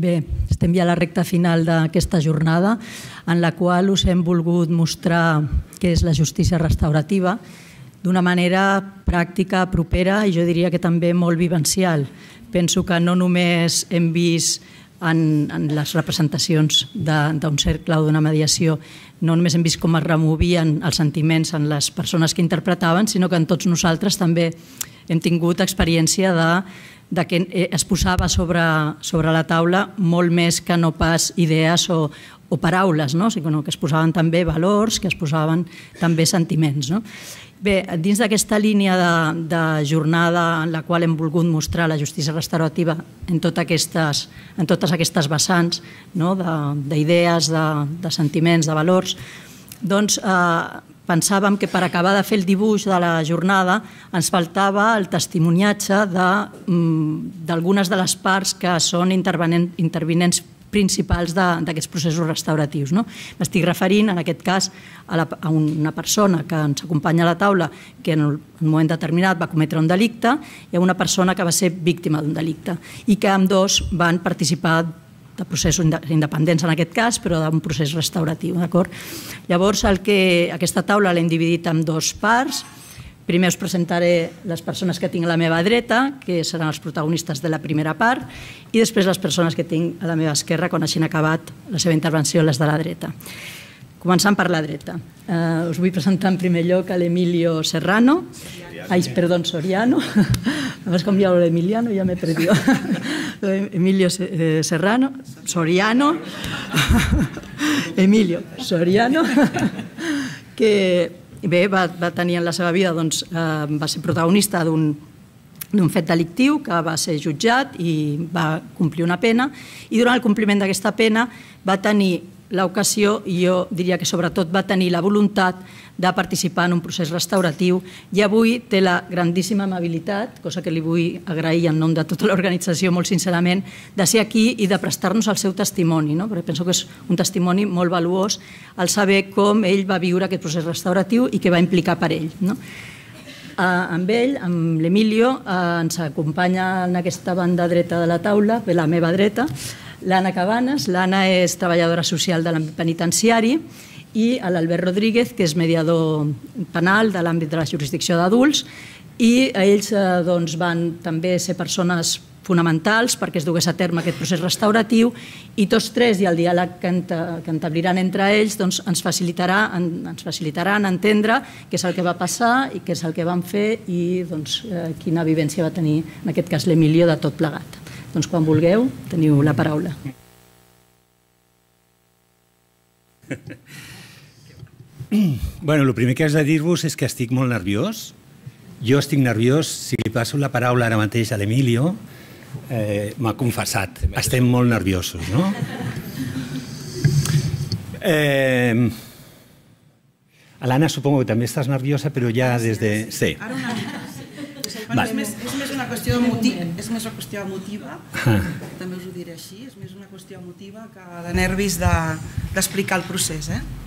Bé, estem ja a la recta final d'aquesta jornada en la qual us hem volgut mostrar què és la justícia restaurativa d'una manera pràctica, propera i jo diria que també molt vivencial. Penso que no només hem vist en les representacions d'un cercle o d'una mediació, no només hem vist com es removien els sentiments en les persones que interpretaven, sinó que en tots nosaltres també hem tingut experiència de que es posava sobre la taula molt més que no pas idees o paraules, sinó que es posaven també valors, que es posaven també sentiments. Bé, dins d'aquesta línia de jornada en la qual hem volgut mostrar la justícia restaurativa en totes aquestes vessants d'idees, de sentiments, de valors, doncs pensàvem que per acabar de fer el dibuix de la jornada ens faltava el testimoniatge d'algunes de les parts que són intervinents principals d'aquests processos restauratius. M'estic referint, en aquest cas, a una persona que ens acompanya a la taula que en un moment determinat va cometre un delicte i a una persona que va ser víctima d'un delicte i que ambdós van participar de processos independents en aquest cas, però d'un procés restauratiu. Llavors, aquesta taula l'hem dividit en dues parts. Primer us presentaré les persones que tinc a la meva dreta, que seran els protagonistes de la primera part, i després les persones que tinc a la meva esquerra quan hagin acabat la seva intervenció, les de la dreta. Començant per la dreta. Us vull presentar en primer lloc a l'Emilio Serrano. Soriano. Has canviado lo de Emiliano, ya me he perdido. Emilio Serrano. Soriano. Emilio Soriano. Que bé, va tenir en la seva vida, va ser protagonista d'un fet delictiu que va ser jutjat i va complir una pena i durant el compliment d'aquesta pena va tenir l'ocasió i jo diria que sobretot va tenir la voluntat de participar en un procés restauratiu i avui té la grandíssima amabilitat, cosa que li vull agrair en nom de tota l'organització molt sincerament, de ser aquí i de prestar-nos el seu testimoni, perquè penso que és un testimoni molt valuós al saber com ell va viure aquest procés restauratiu i què va implicar per ell. Amb ell, amb l'Emilio, ens acompanya en aquesta banda dreta de la taula, a la meva dreta, l'Anna Cabanes. L'Anna és treballadora social de l'àmbit penitenciari i l'Albert Rodríguez, que és mediador penal de l'àmbit de la jurisdicció d'adults, i ells van també ser persones fonamentals perquè es dugués a terme aquest procés restauratiu i tots tres i el diàleg que entabliran entre ells ens facilitaran entendre què és el que va passar i què és el que van fer i quina vivència va tenir, en aquest cas l'Emilio, de tot plegat. Doncs quan vulgueu, teniu la paraula. Bueno, el primer que has de dir-vos és que estic molt nerviós. Jo estic nerviós, si li passo la paraula ara mateix a l'Emilio, m'ha confessat. Estem molt nerviosos, no? L'Anna, supongo que també estàs nerviosa, però ja des de... Sí. És més una qüestió emotiva, també us ho diré així, és més una qüestió emotiva que de nervis d'explicar el procés.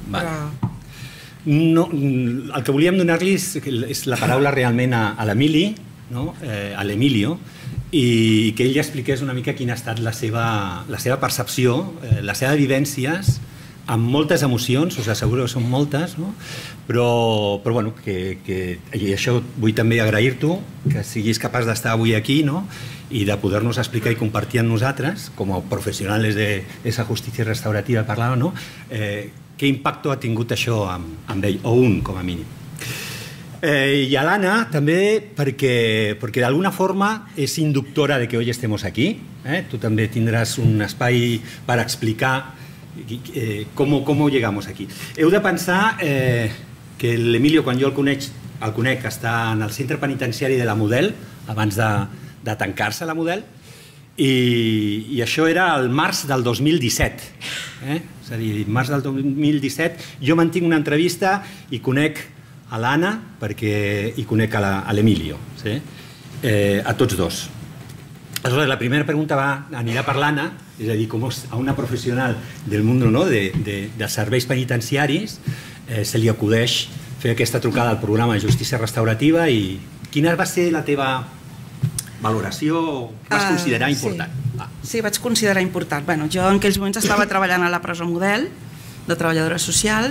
El que volíem donar-li és la paraula realment a l'Emilio, i que ell expliqués una mica quina ha estat la seva percepció, les seves vivències, amb moltes emocions, us asseguro que són moltes, però bueno, i això vull també agrair-t'ho, que siguis capaç d'estar avui aquí i de poder-nos explicar i compartir amb nosaltres, com a professionals d'esa justícia restaurativa parlava, què impacte ha tingut això amb ell, o un, com a mínim. I a l'Anna també perquè d'alguna forma és inductora de que hoy estemos aquí. Tu també tindràs un espai per explicar cómo llegamos aquí. Heu de pensar que l'Emilio, quan jo el conec, està en el centre penitenciari de la Model, abans de tancar-se la Model, i això era el març del 2017. És a dir, març del 2017, jo mantinc una entrevista i conec a l'Anna i conec a l'Emilio, a tots dos. Aleshores, la primera pregunta anirà per l'Anna, és a dir, com a una professional del món de serveis penitenciaris se li acudeix fer aquesta trucada al programa de justícia restaurativa i quina va ser la teva valoració, què vas considerar important? Sí, vaig considerar important. Bueno, jo en aquells moments estava treballant a la presó Model, de treballadora social.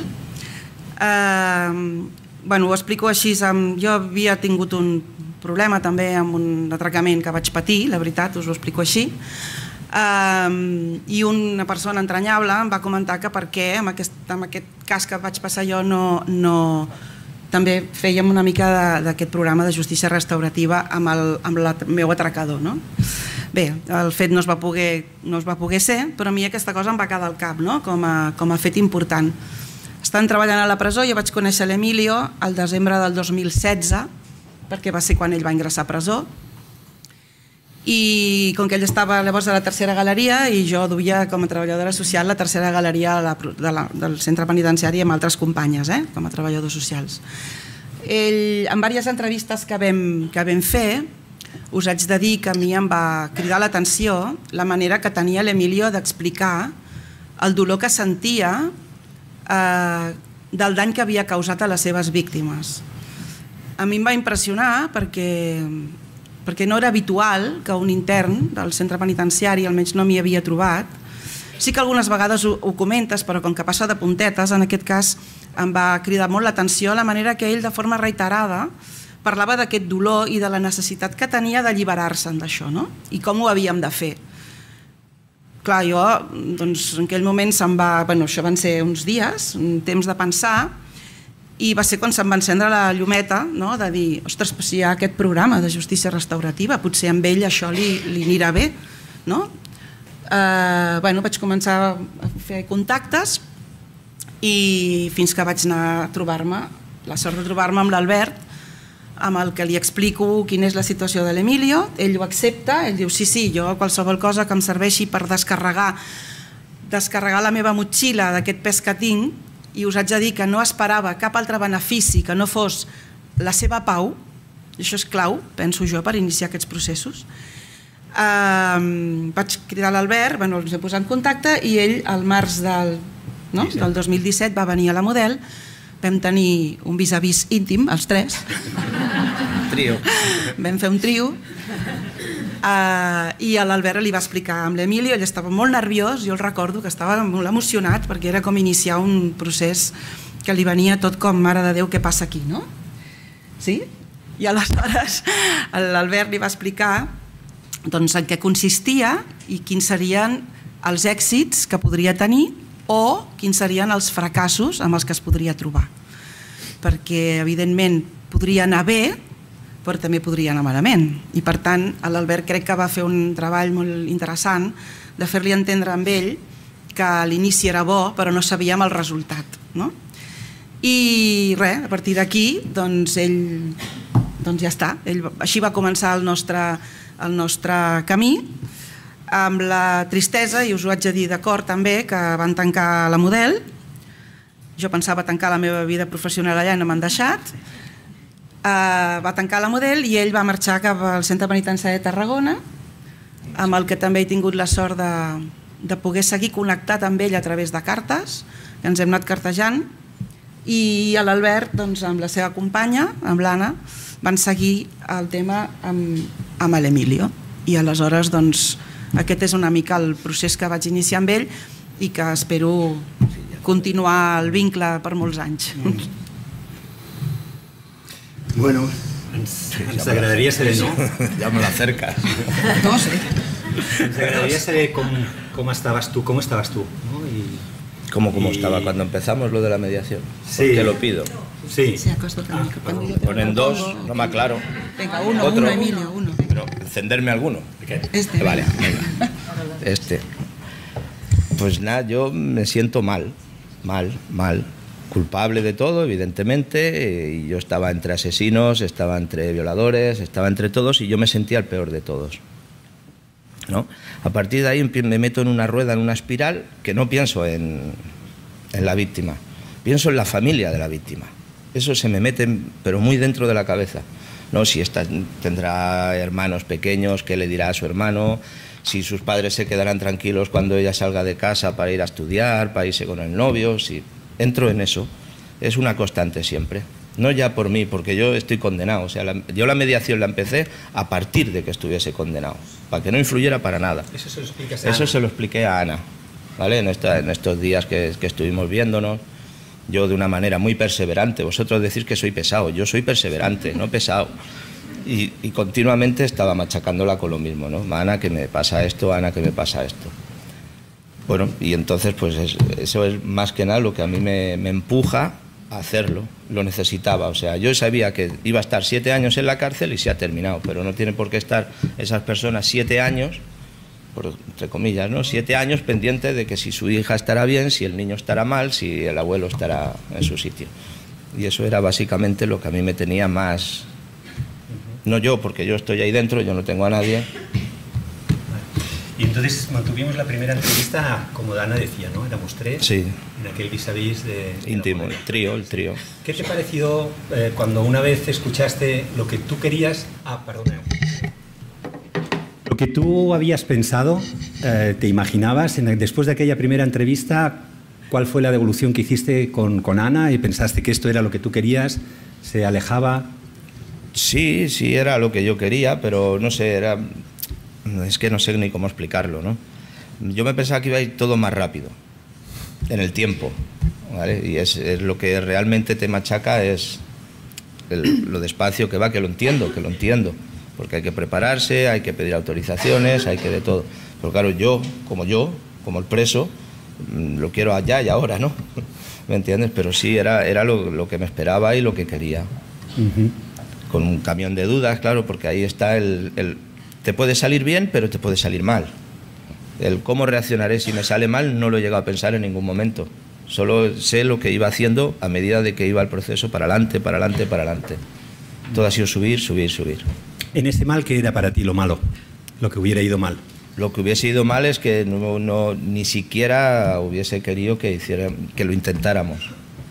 Ho explico així. Jo havia tingut un problema també amb un atracament que vaig patir, la veritat, us ho explico així. I una persona entranyable em va comentar que per què amb aquest cas que vaig passar jo també fèiem una mica d'aquest programa de justícia restaurativa amb el meu atracador. Bé, el fet no es va poder ser, però a mi aquesta cosa em va quedar al cap com a fet important. Estant treballant a la presó, jo vaig conèixer l'Emilio al desembre del 2016, perquè va ser quan ell va ingressar a presó, i com que ell estava llavors a la tercera galeria i jo duia com a treballadora social la tercera galeria del centre penitenciari amb altres companyes, com a treballadors socials. En diverses entrevistes que vam fer, us haig de dir que a mi em va cridar l'atenció la manera que tenia l'Emilio d'explicar el dolor que sentia del dany que havia causat a les seves víctimes. A mi em va impressionar perquè no era habitual que un intern del centre penitenciari, almenys no m'hi havia trobat. Sí que algunes vegades ho comentes, però com que passa de puntetes, en aquest cas em va cridar molt l'atenció la manera que ell de forma reiterada parlava d'aquest dolor i de la necessitat que tenia d'alliberar-se'n d'això, i com ho havíem de fer. Clar, jo en aquell moment això van ser uns dies, un temps de pensar, i va ser quan se'm va encendre la llumeta de dir, ostres, si hi ha aquest programa de justícia restaurativa, potser amb ell això li anirà bé. Vaig començar a fer contactes i fins que vaig anar a trobar-me, la sort de trobar-me amb l'Albert, amb el que li explico quina és la situació de l'Emilio. Ell ho accepta, ell diu sí, jo qualsevol cosa que em serveixi per descarregar la meva motxilla d'aquest pes que tinc, i us haig de dir que no esperava cap altre benefici que no fos la seva pau, i això és clau, penso jo, per iniciar aquests processos. Vaig cridar l'Albert, ens vam posar en contacte i ell al març del 2017 va venir a la Model, vam tenir un vis-a-vis íntim, els tres. Trio. Vam fer un trio. I l'Albert li va explicar amb l'Emilio, ell estava molt nerviós, jo el recordo que estava molt emocionat perquè era com iniciar un procés que li venia tot com, mare de Déu, què passa aquí, no? Sí? I aleshores l'Albert li va explicar en què consistia i quins serien els èxits que podria tenir o quins serien els fracassos amb els que es podria trobar. Perquè, evidentment, podria anar bé, però també podria anar malament. I per tant, l'Albert crec que va fer un treball molt interessant de fer-li entendre amb ell que l'inici era bo, però no sabíem el resultat. I res, a partir d'aquí, ell ja està. Així va començar el nostre camí, amb la tristesa, i us ho haig de dir d'acord també, que van tancar la Model. Jo pensava tancar la meva vida professional allà i no m'han deixat. Va tancar la Model i ell va marxar cap al centre penitenciari de Tarragona, amb el que també he tingut la sort de poder seguir connectat amb ell a través de cartes, que ens hem anat cartejant, i l'Albert, amb la seva companya, amb l'Anna, van seguir el tema amb l'Emilio. I aleshores, aquest és una mica el procés que vaig iniciar amb ell i que espero continuar el vincle per molts anys. Bueno, ens agradaria saber, ¿no? Ya me lo acercas. No sé. Ens agradaria saber cómo estabas tú, ¿no? ¿Cómo estaba cuando empezamos lo de la mediación? Sí. ¿Por qué lo pido? Sí. Ponen dos, no me aclaro. Venga, uno, Emilio, uno. Pero encenderme alguno. Vale, venga. Pues nada, yo me siento mal. Culpable de todo, evidentemente, y yo estaba entre asesinos, estaba entre violadores, estaba entre todos y yo me sentía el peor de todos, ¿no? A partir de ahí me meto en una rueda, en una espiral, que no pienso en la víctima, pienso en la familia de la víctima. Eso se me mete, pero muy dentro de la cabeza, ¿no? Si esta tendrá hermanos pequeños, ¿qué le dirá a su hermano? Si sus padres se quedarán tranquilos cuando ella salga de casa para ir a estudiar, para irse con el novio. Si entro en eso, es una constante siempre. No ya por mí, porque yo estoy condenado. O sea, yo la mediación la empecé a partir de que estuviese condenado, para que no influyera para nada. Eso se lo explicas a Ana. Eso se lo expliqué a Ana, ¿vale? En estos días que estuvimos viéndonos, yo de una manera muy perseverante. Vosotros decís que soy pesado, yo soy perseverante, no pesado. Y continuamente estaba machacándola con lo mismo, ¿no? Ana, que me pasa esto, Ana, que me pasa esto. Bueno, y entonces pues eso es más que nada lo que a mí me empuja a hacerlo. Lo necesitaba, o sea, yo sabía que iba a estar 7 años en la cárcel y se ha terminado, pero no tienen por qué estar esas personas 7 años, entre comillas, ¿no? 7 años pendientes de que si su hija estará bien, si el niño estará mal, si el abuelo estará en su sitio. Y eso era básicamente lo que a mí me tenía más... No yo, porque yo estoy ahí dentro, yo no tengo a nadie. Y entonces mantuvimos la primera entrevista, como Ana decía, ¿no? Éramos 3, sí, en aquel vis-a-vis de íntimo, el trío. ¿Qué te pareció cuando una vez escuchaste lo que tú querías? Perdona. Lo que tú habías pensado, te imaginabas, después de aquella primera entrevista, ¿cuál fue la devolución que hiciste con Ana y pensaste que esto era lo que tú querías? ¿Se alejaba? Sí, era lo que yo quería, pero no sé, es que no sé ni cómo explicarlo, ¿no? Yo me pensaba que iba a ir todo más rápido, en el tiempo, ¿vale? Y es lo que realmente te machaca, es lo despacio que va, que lo entiendo, porque hay que prepararse, hay que pedir autorizaciones, hay que de todo. Pero claro, yo, como el preso, lo quiero allá y ahora, ¿no? ¿Me entiendes? Pero sí, era lo que me esperaba y lo que quería. Con un camión de dudas, claro, porque ahí está te puede salir bien, pero te puede salir mal. El cómo reaccionaré si me sale mal no lo he llegado a pensar en ningún momento. Solo sé lo que iba haciendo a medida de que iba el proceso para adelante. Todo ha sido subir. En ese mal, ¿qué era para ti lo malo? Lo que hubiera ido mal. Lo que hubiese ido mal es que ni siquiera hubiese querido que lo intentáramos.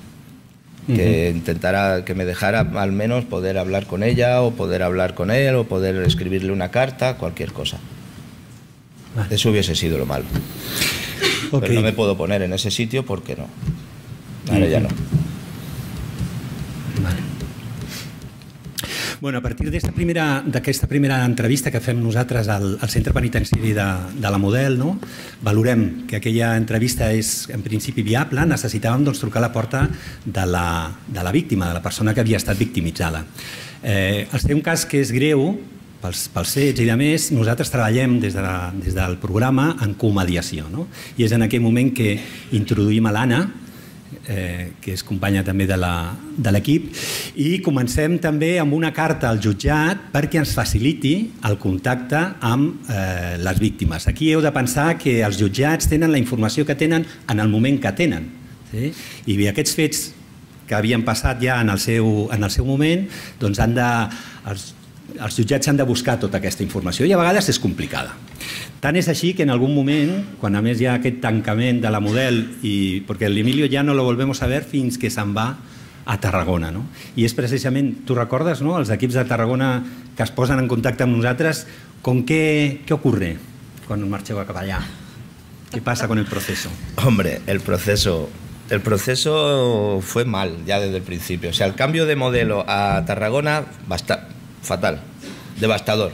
Que me dejara al menos poder hablar con ella o poder hablar con él o poder escribirle una carta, cualquier cosa. Vale. Eso hubiese sido lo malo. Pero no me puedo poner en ese sitio porque no. Ahora ya no. Vale. Bueno, a partir d'aquesta primera entrevista que fem nosaltres al centre penitenciari de la Model, no? Valorem que aquella entrevista és en principi viable, necessitàvem trucar a la porta de la víctima, de la persona que havia estat victimitzada. Al ser un cas que és greu, pels fets i de més, nosaltres treballem des del programa en comediació, no? I és en aquell moment que introduïm a l'Anna, que és companya també de l'equip, i comencem també amb una carta al jutjat perquè ens faciliti el contacte amb les víctimes. Aquí heu de pensar que els jutjats tenen la informació que tenen en el moment que tenen. I aquests fets que havien passat ja en el seu moment, doncs els jutjats han de buscar tota aquesta informació i a vegades és complicada. Tant és així que en algun moment, quan a més hi ha aquest tancament de la Model, perquè l'Emilio ja no lo volvemos a ver fins que se'n va a Tarragona. I és precisament, tu recordes, els equips de Tarragona que es posen en contacte amb nosaltres, ¿con qué ocurre quan marxeu cap allà? ¿Qué pasa con el proceso? Hombre, el proceso fue mal ya desde el principio. O sea, el cambio de modelo a Tarragona, fatal, devastador.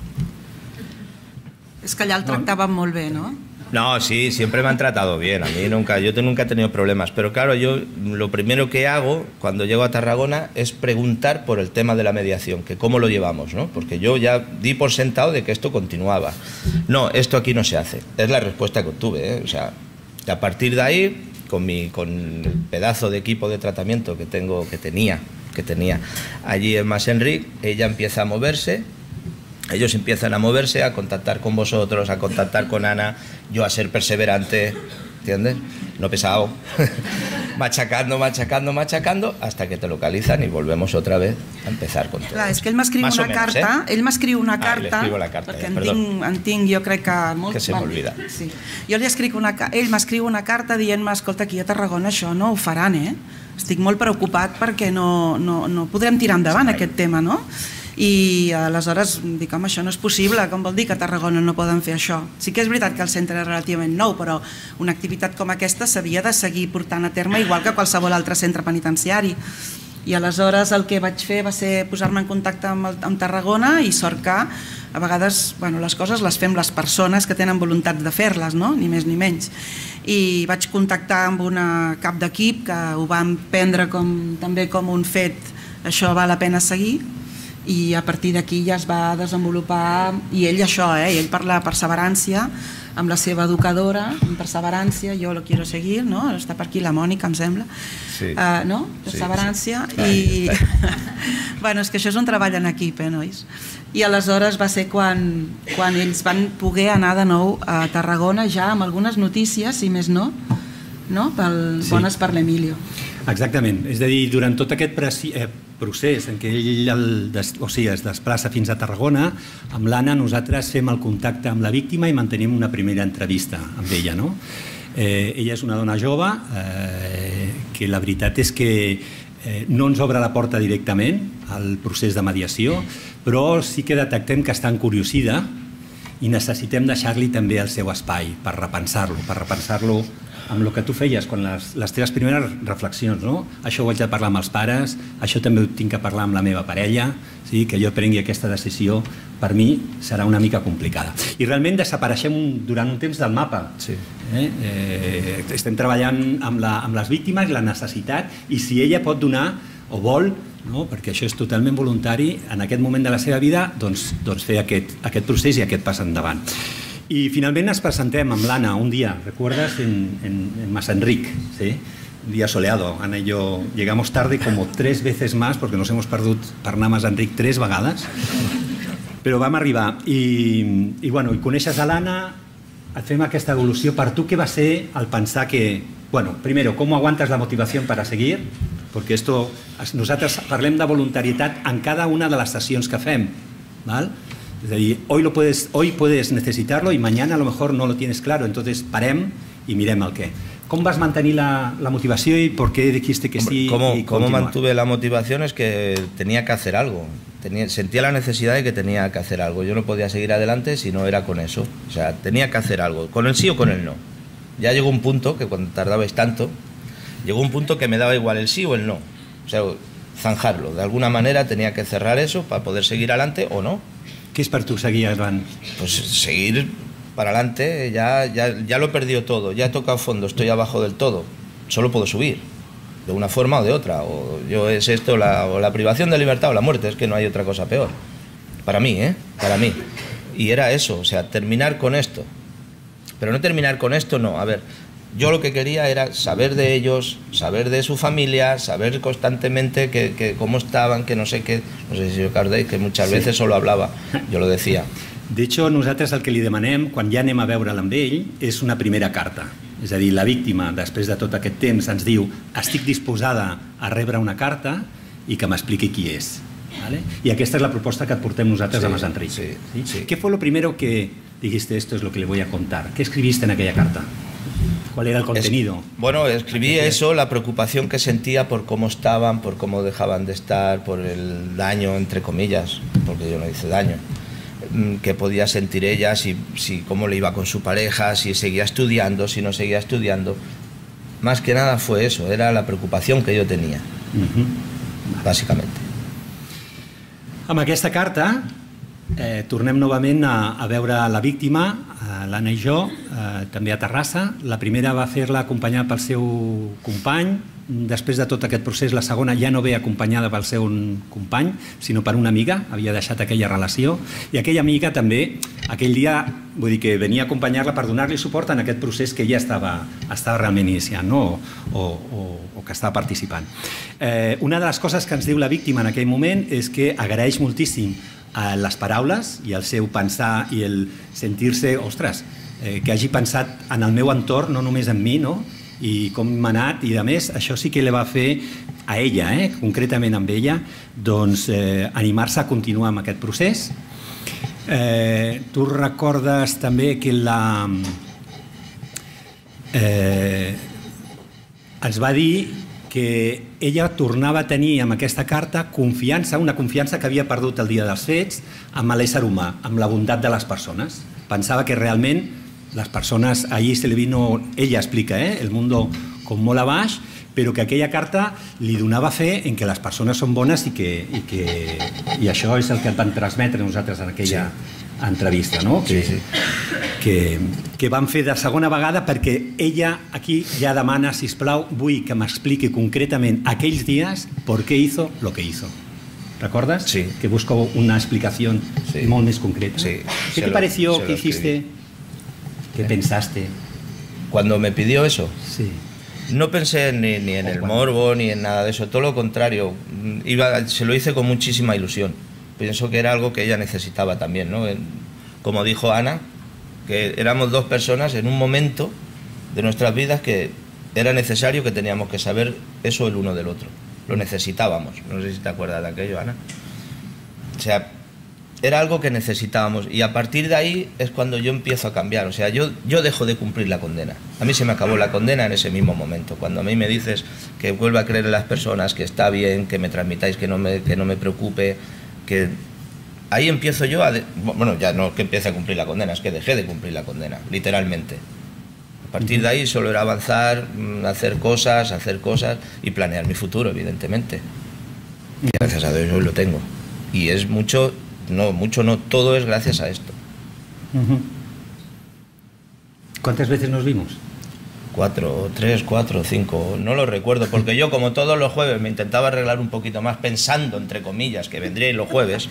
És que allà el tractaven molt bé, ¿no? No, sí, siempre me han tratado bien. A mí nunca he tenido problemas. Pero claro, yo lo primero que hago cuando llego a Tarragona es preguntar por el tema de la mediación, que cómo lo llevamos, ¿no? Porque yo ya di por sentado de que esto continuaba. No, esto aquí no se hace. Es la respuesta que obtuve, ¿eh? O sea, a partir de ahí, con el pedazo de equipo de tratamiento que tenía allí en Mas Enric, ella empieza a moverse. Ellos empiezan a moverse, a contactar con vosotros, a contactar con Ana, yo a ser perseverante, ¿entiendes? No pesado, machacando, hasta que te localizan y volvemos otra vez a empezar con todo. Clar, és que ell m'escriu una carta, perquè en tinc jo crec que molt... Que se m'olvida. Sí. Ell m'escriu una carta dient-me, escolta, aquí a Tarragona això no ho faran, estic molt preocupat perquè no podrem tirar endavant aquest tema, no? I aleshores dic, home, això no és possible, com vol dir que a Tarragona no poden fer això? Sí que és veritat que el centre és relativament nou, però una activitat com aquesta s'havia de seguir portant a terme igual que qualsevol altre centre penitenciari. I aleshores el que vaig fer va ser posar-me en contacte amb Tarragona i cercar. A vegades les coses les fem les persones que tenen voluntat de fer-les, no? Ni més ni menys. I vaig contactar amb una cap d'equip que ho van prendre també com un fet, això val la pena seguir, i a partir d'aquí ja es va desenvolupar, i ell això, ell parla de perseverància, amb la seva educadora, amb perseverància, jo lo quiero seguir, no? Està per aquí la Mònica, em sembla, no? Perseverància, i bueno, és que això és un treball en equip, nois? I aleshores va ser quan ells van poder anar de nou a Tarragona ja amb algunes notícies, si més no, bones per l'Emilio. Exactament, és a dir, durant tot aquest procés en què ell es desplaça fins a Tarragona, amb l'Anna nosaltres fem el contacte amb la víctima i mantenim una primera entrevista amb ella. Ella és una dona jove que la veritat és que no ens obre la porta directament al procés de mediació, però sí que detectem que està encuriosida i necessitem deixar-li també el seu espai per repensar-lo amb el que tu feies, quan les teves primeres reflexions, no? Això ho haig de parlar amb els pares, això també ho tinc que parlar amb la meva parella, que jo prengui aquesta decisió, per mi serà una mica complicada. I realment desapareixem durant un temps del mapa. Estem treballant amb les víctimes, la necessitat, i si ella pot donar o vol, perquè això és totalment voluntari, en aquest moment de la seva vida, doncs fer aquest procés i aquest pas endavant. Y finalmente nos presentemos amb l'Anna un día, ¿recuerdas? En Masenric, ¿sí? Un día soleado. Ana y yo llegamos tarde como 3 veces más porque nos hemos perdut per anar a Masenric 3 vegades, però vam arribar i coneixes a l'Anna, et fem aquesta evolució. Per tu què va ser el pensar que, primero, ¿cómo aguantas la motivación para seguir? Porque nosaltres parlem de voluntarietat en cada una de les sessions que fem, ¿vale? Es decir, hoy puedes necesitarlo y mañana a lo mejor no lo tienes claro, entonces parem y mirem el qué. ¿Cómo vas a mantener la motivación y por qué dijiste que sí? ¿Cómo mantuve la motivación? Es que tenía que hacer algo. Sentía la necesidad de que tenía que hacer algo. Yo no podía seguir adelante si no era con eso. O sea, tenía que hacer algo, con el sí o con el no. Ya llegó un punto, que cuando tardabais tanto, llegó un punto que me daba igual el sí o el no. O sea, zanjarlo. De alguna manera tenía que cerrar eso para poder seguir adelante o no. ¿Qué es para tú seguir, Iván? Pues seguir para adelante, ya lo he perdido todo, ya he tocado fondo, estoy abajo del todo, solo puedo subir, de una forma o de otra, es esto, o la privación de libertad o la muerte, es que no hay otra cosa peor, para mí, para mí, y era eso, o sea, terminar con esto, pero no terminar con esto, no, a ver, yo lo que quería era saber de ellos, saber de su familia, saber constantemente que cómo estaban, que no sé qué, no sé si os acordáis, que muchas veces solo hablaba, yo lo decía. De hecho, nosaltres el que li demanem, quan ja anem a veure'l amb ell, és una primera carta. És a dir, la víctima, després de tot aquest temps, ens diu estic disposada a rebre una carta i que m'expliqui qui és. ¿Vale? I aquesta és la proposta que et portem nosaltres a Masenric. Sí. ¿Qué fue lo primero que dijiste, esto es lo que le voy a contar? ¿Qué escribiste en aquella carta? ¿Cuál era el contenido? Bueno, escribí eso, la preocupación que sentía por cómo estaban, por cómo dejaban de estar, por el daño, entre comillas, porque yo no hice daño, que podía sentir ella, si cómo le iba con su pareja, si seguía estudiando, si no seguía estudiando. Más que nada fue eso, era la preocupación que yo tenía, básicamente. Amb aquesta carta tornem novament a veure la víctima, l'Anna i jo, també a Terrassa. La primera va fer-la acompanyada pel seu company. Després de tot aquest procés, la segona ja no ve acompanyada pel seu company, sinó per una amiga, havia deixat aquella relació, i aquella amiga també, aquell dia, vull dir que venia a acompanyar-la per donar-li suport en aquest procés que ella estava realment iniciant, no? o que estava participant. Una de les coses que ens diu la víctima en aquell moment és que agraeix moltíssim les paraules i el seu pensar i el sentir-se, ostres, que hagi pensat en el meu entorn, no només en mi, no? I com m'ha anat, i a més això sí que li va fer a ella, concretament amb ella, doncs animar-se a continuar amb aquest procés. Tu recordes també que ens va dir que ella tornava a tenir amb aquesta carta confiança, una confiança que havia perdut el dia dels fets amb l'ésser humà, amb la bondat de les persones. Pensava que realment las personas, allí se le vino, ella explica, el mundo com molt a baix, però que aquella carta li donava fe en que les persones són bones i això és el que et van transmetre nosaltres en aquella entrevista, no? Que vam fer de segona vegada perquè ella aquí ja demana, sisplau, vull que m'expliqui concretament aquells dies per què hizo lo que hizo. ¿Recuerdas? Sí. Que busco una explicación muy más concreta. Sí. ¿Qué te pareció? ¿Qué hiciste? ¿Qué pensaste? Cuando me pidió eso, sí. No pensé ni en el morbo ni en nada de eso, todo lo contrario. Se lo hice con muchísima ilusión. Pienso que era algo que ella necesitaba también, ¿no? Como dijo Ana, que éramos dos personas en un momento de nuestras vidas que era necesario que teníamos que saber eso el uno del otro. Lo necesitábamos. No sé si te acuerdas de aquello, Ana. O sea, era algo que necesitábamos y a partir de ahí es cuando yo empiezo a cambiar. O sea, yo dejo de cumplir la condena. A mí se me acabó la condena en ese mismo momento. Cuando a mí me dices que vuelva a creer en las personas, que está bien, que me transmitáis que no me preocupe, que ahí empiezo yo a... Bueno, ya no que empiece a cumplir la condena, es que dejé de cumplir la condena, literalmente. A partir de ahí solo era avanzar, hacer cosas y planear mi futuro, evidentemente. Y gracias a Dios hoy lo tengo. Y es mucho, no, todo es gracias a esto. ¿Cuántas veces nos vimos? 3, 4, 5, no lo recuerdo, porque yo como todos los jueves me intentaba arreglar un poquito más pensando, entre comillas, que vendríais los jueves.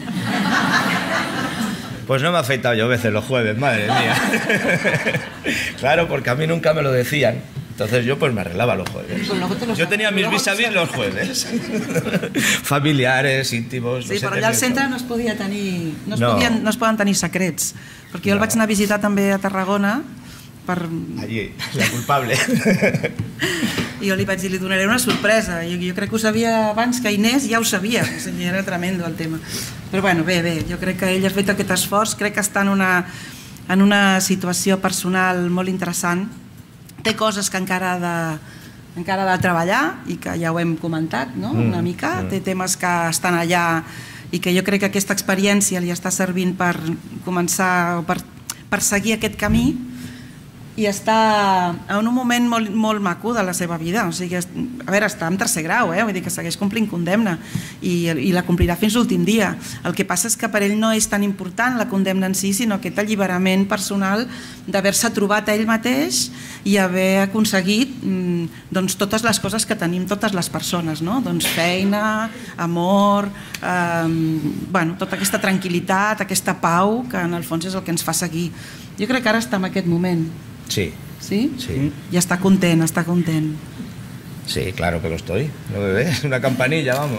Pues no me ha afeitado yo veces los jueves, madre mía. Claro, porque a mí nunca me lo decían. Entonces yo pues me arreglaba los jueves. Yo tenía mis vis-a-vis los jueves. Familiares, íntimos... Sí, però allà al centre no es podia tenir... No es poden tenir secrets. Perquè jo el vaig anar a visitar també a Tarragona per... Allí, la culpable. I jo li vaig dir, li donaré una sorpresa. Jo crec que ho sabia abans que Inés ja ho sabia. O sigui, era tremendo el tema. Però bueno, bé, jo crec que ell ha fet aquest esforç, crec que està en una situació personal molt interessant. Té coses que encara ha de treballar i que ja ho hem comentat, no? Una mica. Té temes que estan allà i que jo crec que aquesta experiència li està servint per començar o per seguir aquest camí i està en un moment molt maco de la seva vida. O sigui, a veure, està en tercer grau, vull dir que segueix complint condemna i la complirà fins l'últim dia. El que passa és que per ell no és tan important la condemna en si, sinó aquest alliberament personal d'haver-se trobat a ell mateix i haver aconseguit totes les coses que tenim totes les persones, doncs feina, amor, tota aquesta tranquil·litat, aquesta pau, que en el fons és el que ens fa seguir. Jo crec que ara està en aquest moment. Sí. ¿Sí? Sí. Y está contento, está contento. Sí, claro que lo estoy. ¿No me ves? Una campanilla, vamos.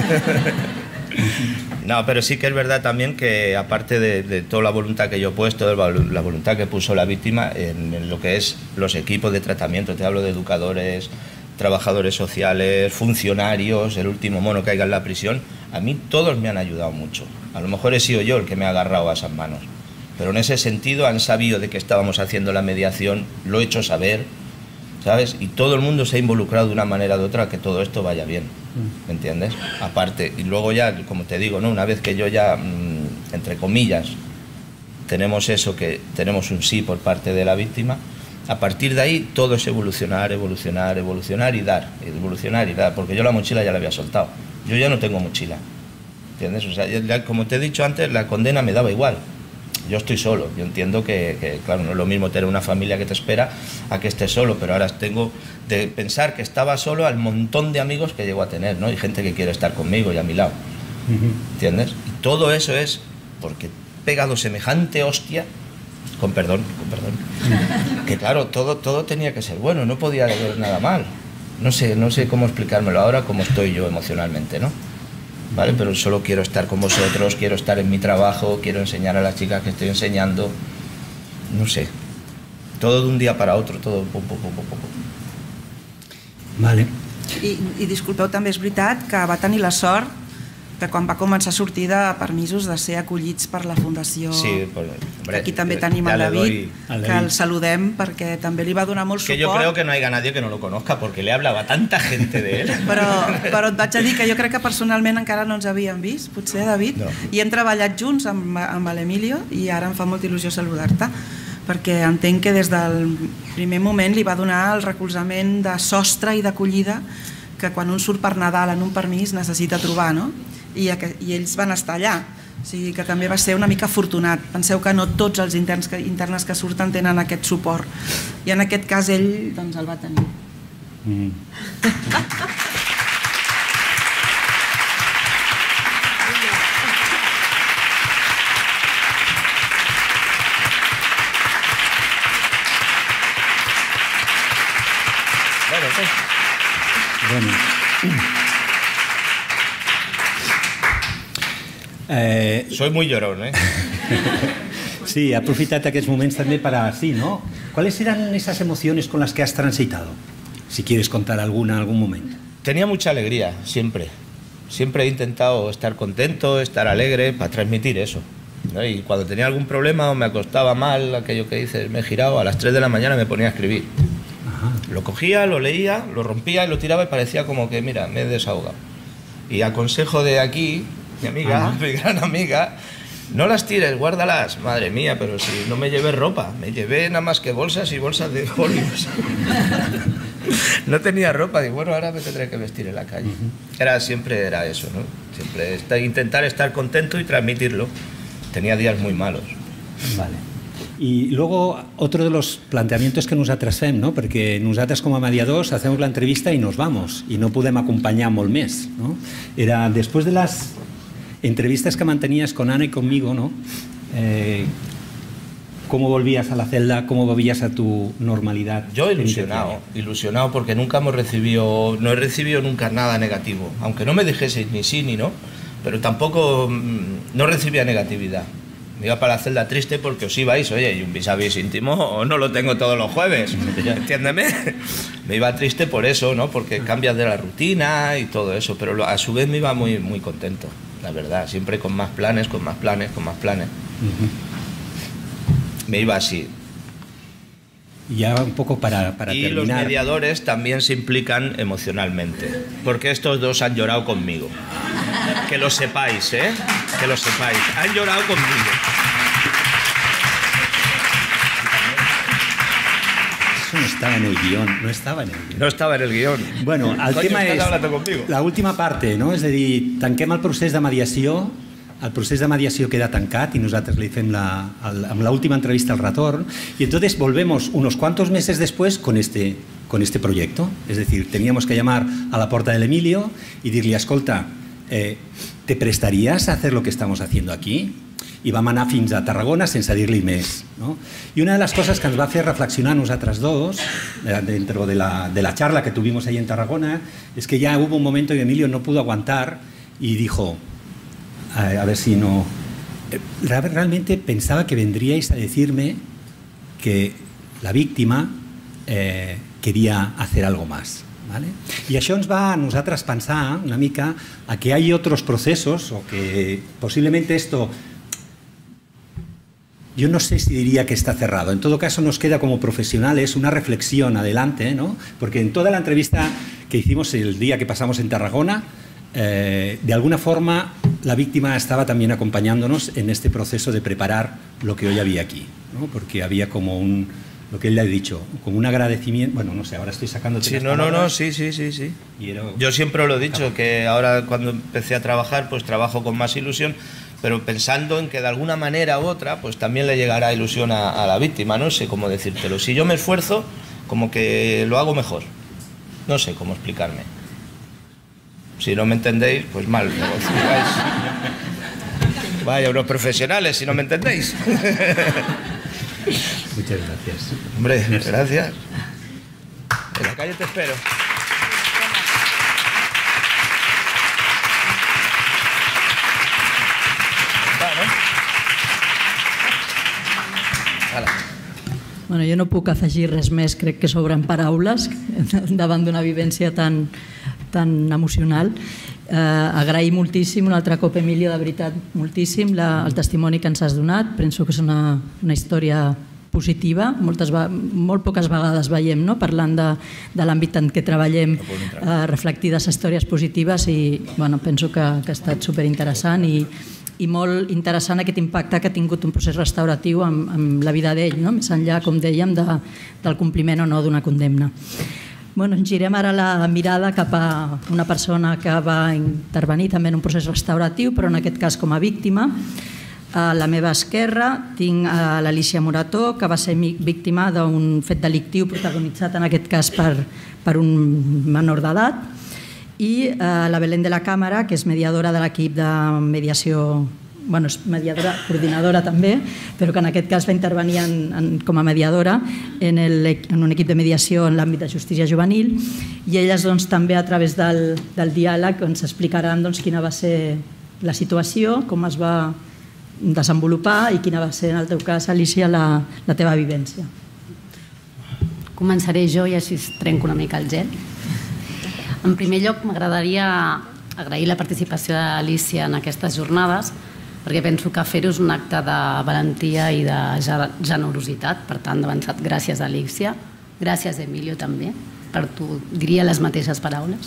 No, pero sí que es verdad también que aparte de toda la voluntad que yo he puesto, la voluntad que puso la víctima en lo que es los equipos de tratamiento, te hablo de educadores, trabajadores sociales, funcionarios, el último mono que haya en la prisión, a mí todos me han ayudado mucho. A lo mejor he sido yo el que me ha agarrado a esas manos. Pero en ese sentido han sabido de que estábamos haciendo la mediación, lo he hecho saber, ¿sabes? Y todo el mundo se ha involucrado de una manera u otra a que todo esto vaya bien, ¿me entiendes? Aparte, y luego ya, como te digo, ¿no? Una vez que yo ya, entre comillas, tenemos eso, que tenemos un sí por parte de la víctima, a partir de ahí todo es evolucionar, evolucionar, evolucionar y dar, porque yo la mochila ya la había soltado, yo ya no tengo mochila, ¿entiendes? O sea, ya, como te he dicho antes, la condena me daba igual. Yo estoy solo, yo entiendo que, claro, no es lo mismo tener una familia que te espera a que estés solo, pero ahora tengo de pensar que estaba solo al montón de amigos que llego a tener, ¿no? Y gente que quiere estar conmigo y a mi lado, ¿entiendes? Y todo eso es porque he pegado semejante hostia, con perdón, que claro, todo tenía que ser bueno, no podía haber nada mal. No sé cómo explicármelo ahora, cómo estoy yo emocionalmente, ¿no? ¿Vale? Pero solo quiero estar con vosotros, quiero estar en mi trabajo, quiero enseñar a las chicas que estoy enseñando, no sé, todo de un día para otro, todo poco. Vale. I disculpeu, també és veritat que va tenir la sort de quan va començar a sortir de permisos de ser acollits per la Fundació. Sí, pues, hombre, aquí també tenim a David, que el saludem perquè també li va donar molt suport. Que yo creo que no haya nadie que no lo conozca porque le hablaba tanta gente de él. Però et vaig a dir que jo crec que personalment encara no ens havíem vist, potser, David, i hem treballat junts amb l'Emilio i ara em fa molta il·lusió saludar-te. perquè entenc que des del primer moment li va donar el recolzament de sostre i d'acollida que quan un surt per Nadal en un permís necessita trobar, no? I ells van estar allà, o sigui que també va ser una mica afortunat. Penseu que no tots els internes que surten tenen aquest suport, i en aquest cas ell doncs el va tenir. Soy muy llorón, ¿eh? Sí, he aprofitat aquests moments també para sí, ¿no? ¿Cuáles eran esas emociones con las que has transitado? Si quieres contar alguna en algún momento. Tenía mucha alegría, siempre. Siempre he intentado estar contento, estar alegre, para transmitir eso, ¿no? Y cuando tenía algún problema o me acostaba mal, aquello que dices, me he girado, a las 3 de la mañana me ponía a escribir. Ajá. Lo cogía, lo leía, lo rompía y lo tiraba y parecía como que, mira, me he desahogado. Y a consejo de aquí, mi amiga, mi gran amiga, no las tires, guárdalas. Madre mía, pero si no me llevé ropa, me llevé nada más que bolsas y bolsas de folios. No tenía ropa, digo, bueno, ahora me tendré que vestir en la calle. Siempre era eso, ¿no? Siempre intentar estar contento y transmitirlo. Tenía días muy malos. Vale. I luego, otro de los planteamientos que nosaltres fem, no? Perquè nosaltres com a mediadors hacemos la entrevista y nos vamos, y no podem acompanyar molt més, no? Era, después de las entrevistas que mantenías con Ana y conmigo, ¿no? ¿Cómo volvías a la celda? ¿Cómo volvías a tu normalidad? Yo ilusionado porque nunca no he recibido nunca nada negativo, aunque no me dijeseis ni sí ni no, pero tampoco no recibía negatividad. Me iba para la celda triste porque os ibais, oye, y un vis-a-vis íntimo no lo tengo todos los jueves, entiéndeme. Me iba triste por eso, ¿no? Porque cambias de la rutina y todo eso, pero a su vez me iba muy, muy contento, la verdad, siempre con más planes, con más planes, con más planes. Me iba así. Ya un poco para y terminar. Los mediadores también se implican emocionalmente, porque estos dos han llorado conmigo. Que lo sepáis, ¿eh? Que lo sepáis. Han llorado conmigo. Eso no estaba en el guión, no estava en el guión. No estava en el guión. Bueno, el tema és la última parte, no? És a dir, tanquem el procés de mediació, el procés de mediació queda tancat y nosaltres le fem amb l'última entrevista al retorn, y entonces volvemos unos cuantos meses después con este proyecto. Es decir, teníamos que llamar a la porta del Emilio y dir-li, escolta, ¿te prestarías a hacer lo que estamos haciendo aquí? I vam anar fins a Tarragona sense dir-li més, no? I una de les coses que ens va fer reflexionar nosaltres dos, dentro de la charla que tuvimos ahí en Tarragona, es que ya hubo un momento que Emilio no pudo aguantar y dijo, a ver si no... Realmente pensaba que vendríais a decirme que la víctima quería hacer algo más, ¿vale? I això ens va a nosaltres pensar una mica a que hay otros procesos o que posiblemente esto... Yo no sé si diría que está cerrado. En todo caso, nos queda como profesionales una reflexión adelante, ¿no? Porque en toda la entrevista que hicimos el día que pasamos en Tarragona, de alguna forma la víctima estaba también acompañándonos en este proceso de preparar lo que hoy había aquí, ¿no? Porque había como lo que él le ha dicho, como un agradecimiento. Bueno, no sé, ahora estoy sacando... Sí, sí. Yo siempre lo he dicho, que ahora cuando empecé a trabajar, pues trabajo con más ilusión, pero pensando en que de alguna manera u otra pues también le llegará ilusión a la víctima, no sé cómo decírtelo. Si yo me esfuerzo, como que lo hago mejor. No sé cómo explicarme. Si no me entendéis, pues mal. Vaya, unos profesionales, si no me entendéis. Muchas gracias. Hombre, gracias. En la calle te espero. Bueno, jo no puc afegir res més, crec que sobren paraules davant d'una vivència tan emocional. Agrair moltíssim un altre cop, Emilio, de veritat, moltíssim el testimoni que ens has donat. Penso que és una història positiva. Molt poques vegades veiem, parlant de l'àmbit en què treballem, reflectides històries positives, i penso que ha estat superinteressant i i molt interessant aquest impacte que ha tingut un procés restauratiu amb la vida d'ell, més enllà, com dèiem, del compliment o no d'una condemna. Ens girem ara la mirada cap a una persona que va intervenir també en un procés restauratiu, però en aquest cas com a víctima. A la meva esquerra tinc l'Alícia Morató, que va ser víctima d'un fet delictiu protagonitzat en aquest cas per un menor d'edat, i la Belén de la Càmera, que és mediadora de l'equip de mediació, és mediadora, coordinadora també, però que en aquest cas va intervenir com a mediadora en un equip de mediació en l'àmbit de justícia juvenil, i elles també a través del diàleg ens explicaran quina va ser la situació, com es va desenvolupar i quina va ser, en el teu cas, Alícia, la teva vivència. Començaré jo i així trenco una mica el gel. En primer lloc, m'agradaria agrair la participació d'Alícia en aquestes jornades, perquè penso que fer-ho és un acte de valentia i de generositat. Per tant, d'avançat, gràcies, Alícia. Gràcies, Emilio, també. Per tu diria les mateixes paraules.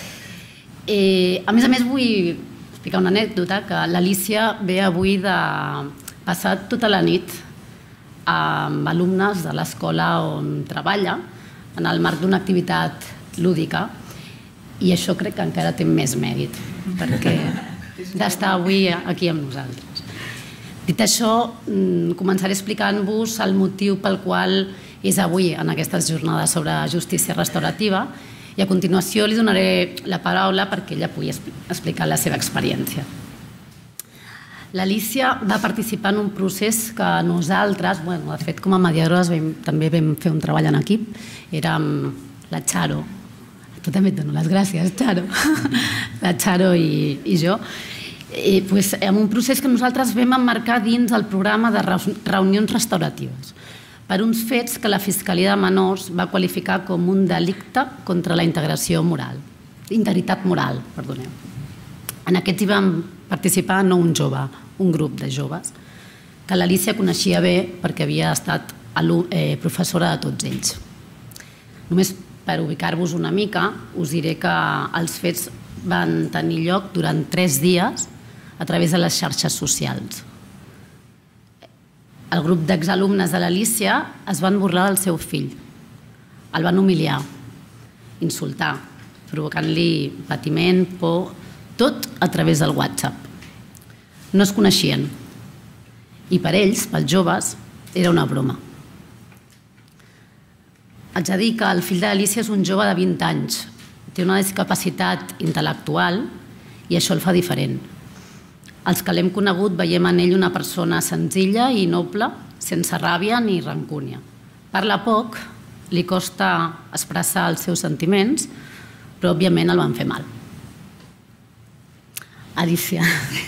A més, vull explicar una anècdota, que l'Alícia ve avui de passar tota la nit amb alumnes de l'escola on treballa en el marc d'una activitat lúdica, i això crec que encara té més mèrit perquè d'estar avui aquí amb nosaltres. Dit això, començaré explicant-vos el motiu pel qual és avui en aquestes jornades sobre justícia restaurativa, i a continuació li donaré la paraula perquè ella pugui explicar la seva experiència. L'Alícia va participar en un procés que nosaltres, de fet, com a mediadores també vam fer un treball en equip. Érem la Charo, tu també et dono les gràcies, Charo, la Charo i jo, en un procés que nosaltres vam emmarcar dins el programa de reunions restauratives per uns fets que la Fiscalia de Menors va qualificar com un delicte contra la integritat moral. En aquests hi vam participar no un jove, un grup de joves, que l'Alícia coneixia bé perquè havia estat professora de tots ells. Només per ubicar-vos una mica, us diré que els fets van tenir lloc durant 3 dies a través de les xarxes socials. El grup d'exalumnes de l'Alícia es van burlar del seu fill. El van humiliar, insultar, provocant-li patiment, por, tot a través del WhatsApp. No es coneixien i per ells, pels joves, era una broma. Haig de dir que el fill de l'Alícia és un jove de 20 anys, té una discapacitat intel·lectual i això el fa diferent. Els que l'hem conegut veiem en ell una persona senzilla i noble, sense ràbia ni rancúnia. Parla poc, li costa expressar els seus sentiments, però òbviament el van fer mal. Alícia,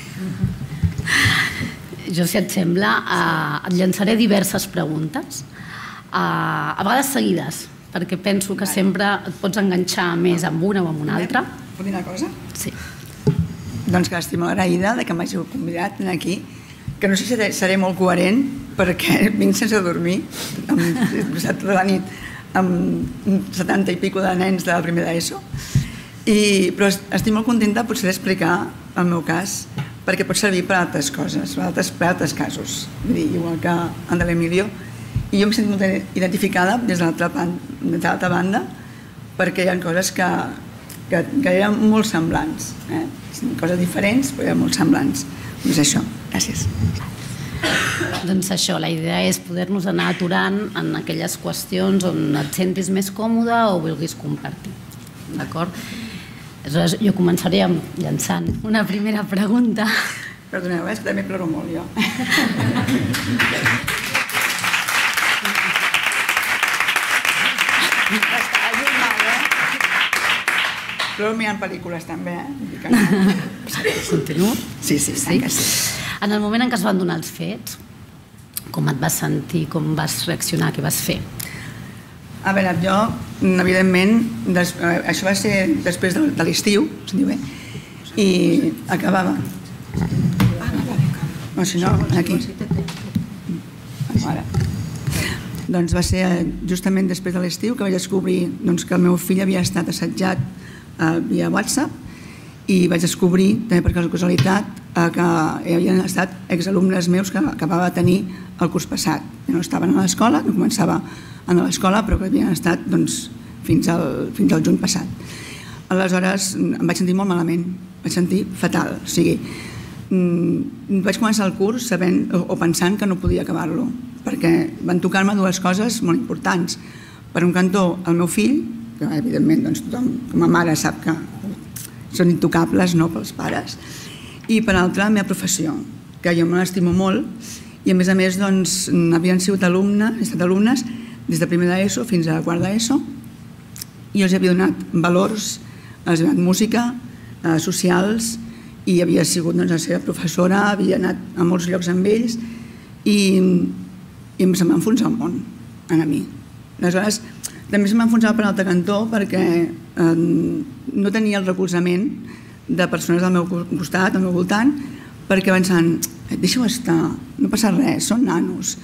jo, si et sembla, et llançaré diverses preguntes, a vegades seguides, perquè penso que sempre et pots enganxar més amb una o amb una altra. Puc dir una cosa? Sí. Doncs que estic molt agraïda que m'hàgiu convidat aquí, que no sé si seré molt coherent perquè vinc sense dormir, he passat tota la nit amb 70 i pico de nens de la primera ESO, però estic molt contenta potser d'explicar el meu cas perquè pot servir per altres coses, per altres casos, igual que el de l'Emilio, i jo em sento molt identificada des de l'altra banda perquè hi ha coses que eren molt semblants, coses diferents però eren molt semblants. Doncs això, gràcies. Doncs això, la idea és poder-nos anar aturant en aquelles qüestions on et sentis més còmode o vulguis compartir. D'acord? Aleshores, jo començaré llançant una primera pregunta. Perdoneu, és que també ploro molt, jo. Ploro mirant pel·lícules també, Continuo? Sí, que sí. En el moment en què es van donar els fets, com et vas sentir, com vas reaccionar, què vas fer? A veure, jo, evidentment, això va ser després de l'estiu, se'n diu bé, i acabava. No, si no, aquí. Ara. Doncs va ser justament després de l'estiu que vaig descobrir que el meu fill havia estat assetjat via WhatsApp i vaig descobrir, també per casualitat, que hi havien estat exalumnes meus que acabava de tenir el curs passat. No estaven a l'escola, no començava a anar a l'escola, però que havien estat fins al juny passat. Aleshores em vaig sentir molt malament, vaig sentir fatal. O sigui, vaig començar el curs sabent o pensant que no podia acabar-lo, perquè van tocar-me dues coses molt importants. Per un cantó, el meu fill, que evidentment tothom com a mare sap que són intocables pels pares, i per l'altre la meva professió, que jo me l'estimo molt, i a més havien estat alumnes des de primer d'ESO fins a quart d'ESO, i els havia donat valors, els havia donat música, socials, i havia sigut la seva professora, havia anat a molts llocs amb ells, i se'm va enfonsar el món a mi. Aleshores, també se m'enfonsava per l'altre cantó perquè no tenia el recolzament de persones del meu costat, al meu voltant, perquè pensant, deixa-ho estar, no passa res, són nanos,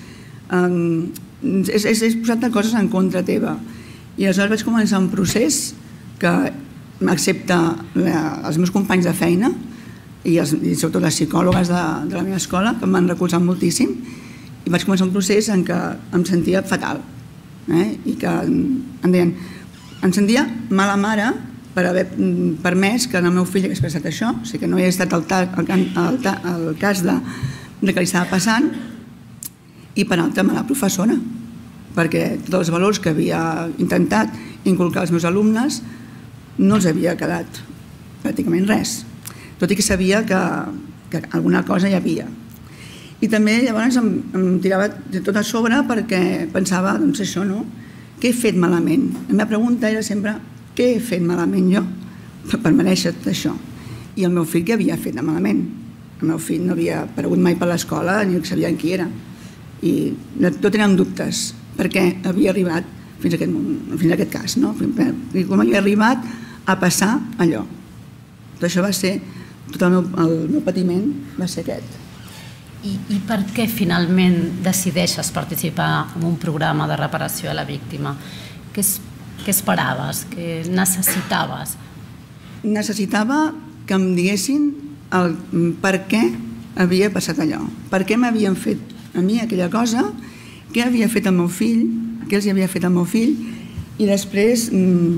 és posat coses en contra teva. I aleshores vaig començar un procés que, excepte els meus companys de feina i sobretot les psicòlogues de la meva escola, que m'han recolzat moltíssim, i vaig començar un procés en què em sentia fatal, i que em deien, em sentia mala mare per haver permès que el meu fill hagués passat això, o sigui que no hi ha estat el cas de que li estava passant, i per altra mala professora, perquè tots els valors que havia intentat inculcar als meus alumnes no els havia quedat pràcticament res, tot i que sabia que alguna cosa hi havia. I també llavors em tirava tot a sobre perquè pensava, doncs això, no? Què he fet malament? La meva pregunta era sempre, què he fet malament jo per mereixer tot això? I el meu fill què havia fet malament? El meu fill no havia aparegut mai per l'escola ni sabien qui era. I tot eren dubtes, perquè havia arribat fins a aquest cas, no? I com havia arribat a passar allò. Tot això va ser, tot el meu patiment va ser aquest. I per què finalment decideixes participar en un programa de reparació a la víctima? Què esperaves? Què necessitaves? Necessitava que em diguessin per què havia passat allò, per què m'havien fet a mi aquella cosa, què havia fet el meu fill, què els havia fet el meu fill, i després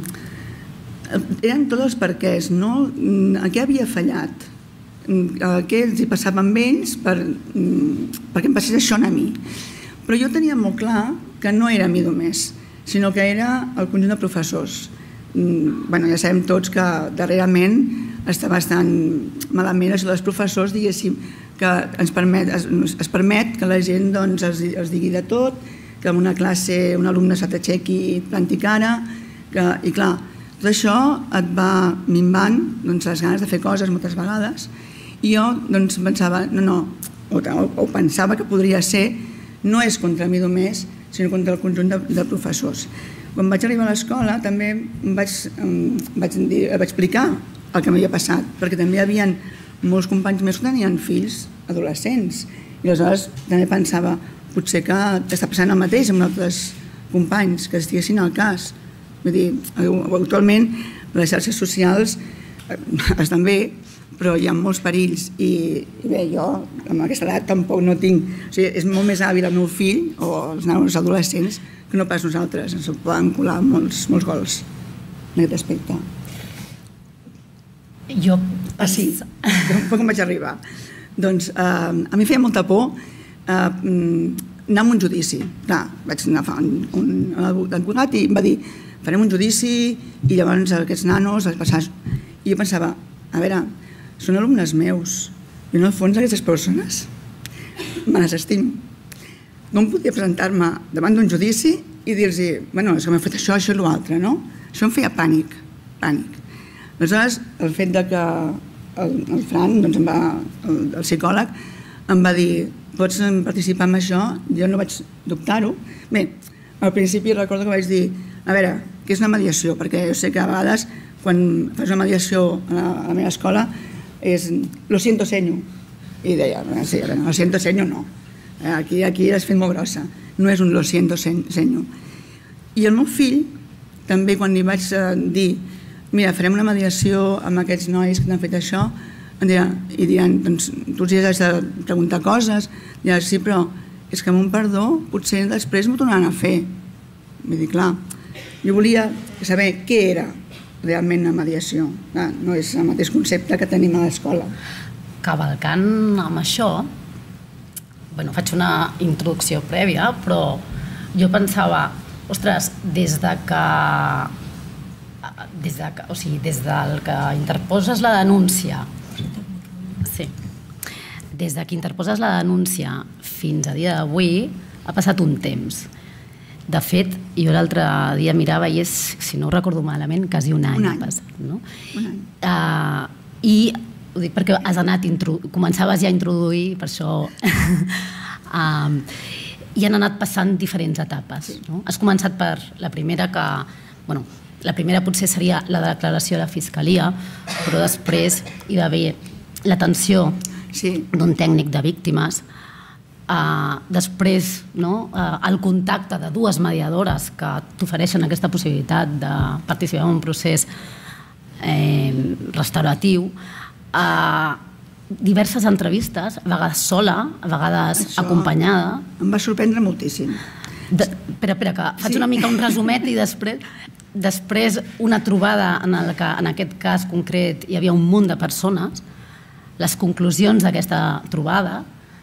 eren tots els perquès, no? A què havia fallat? Què els hi passava amb ells perquè em passés això a mi. Però jo tenia molt clar que no era a mi només, sinó que era el conjunt de professors. Ja sabem tots que darrerament està bastant malament això dels professors, diguéssim, que es permet que la gent els digui de tot, que en una classe un alumne se t'aixequi, planti cara, i clar, tot això et va minvant les ganes de fer coses moltes vegades. I jo pensava, o pensava que podria ser, no és contra mi només, sinó contra el conjunt de professors. Quan vaig arribar a l'escola també vaig explicar el que m'havia passat, perquè també hi havia molts companys meus que tenien fills adolescents, i aleshores també pensava, potser que està passant el mateix amb altres companys que estiguessin al cas. Vull dir, actualment les xarxes socials estan bé, però hi ha molts perills i bé, jo amb aquesta edat tampoc no tinc, o sigui, és molt més hàbil el meu fill o els nanos adolescents que no pas nosaltres, ens poden colar molts gols en aquest aspecte. Sí, com vaig arribar? Doncs a mi feia molta por anar a un judici. Clar, vaig anar a un advocat i em va dir, farem un judici i llavors aquests nanos els passaràs. I jo pensava, a veure, són alumnes meus i en el fons aquestes persones me les estimo. No em podia presentar-me davant d'un judici i dir-los, bueno, és que m'he fet això i l'altre, no? Això em feia pànic. Aleshores, el fet que el Fran, el psicòleg, em va dir, pots participar en això? Jo no vaig dubtar-ho. Bé, al principi recordo que vaig dir, a veure, què és una mediació? Perquè jo sé que a vegades, quan fas una mediació a la meva escola, és lo siento senyo. I deia, sí, lo siento senyo no. Aquí l'has fet molt grossa. No és un lo siento senyo. I el meu fill, també quan li vaig dir mira, farem una mediació amb aquests nois que t'han fet això, i diran, doncs tu els has de preguntar coses, diran, sí, però és que amb un perdó potser després m'ho tornaran a fer. Vull dir, clar, jo volia saber què era realment la mediació. No és el mateix concepte que tenim a l'escola. Cavalcant amb això, faig una introducció prèvia, però jo pensava, ostres, des del que interposes la denúncia, des que interposes la denúncia fins a dia d'avui, ha passat un temps. De fet, jo l'altre dia mirava i és, si no ho recordo malament, quasi un any ha passat. Un any. I ho dic perquè començaves ja a introduir, per això... I han anat passant diferents etapes. Has començat per la primera que... La primera potser seria la declaració de la Fiscalia, però després hi va haver l'atenció d'un tècnic de víctimes, després el contacte de dues mediadores que t'ofereixen aquesta possibilitat de participar en un procés restauratiu, diverses entrevistes, a vegades sola, a vegades acompanyada. Em va sorprendre moltíssim. Espera, que faig una mica un resumet i després una trobada en què en aquest cas concret hi havia un munt de persones, les conclusions d'aquesta trobada,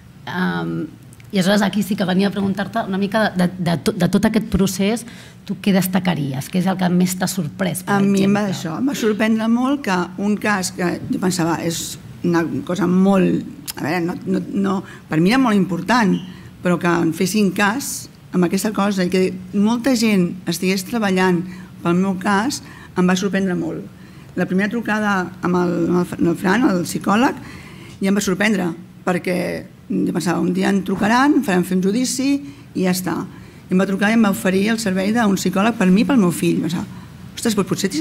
i aleshores aquí sí que venia a preguntar-te una mica de tot aquest procés, tu què destacaries? Què és el que més t'ha sorprès? A mi em va sorprendre molt que un cas que jo pensava és una cosa molt... A veure, per mi era molt important, però que en fessin cas amb aquesta cosa i que molta gent estigués treballant pel meu cas em va sorprendre molt. La primera trucada amb el Fran, el psicòleg, ja em va sorprendre, perquè jo pensava, un dia em trucaran, farem fer un judici i ja està. I em va trucar i em va oferir el servei d'un psicòleg per mi i pel meu fill. Pensava, ostres, potser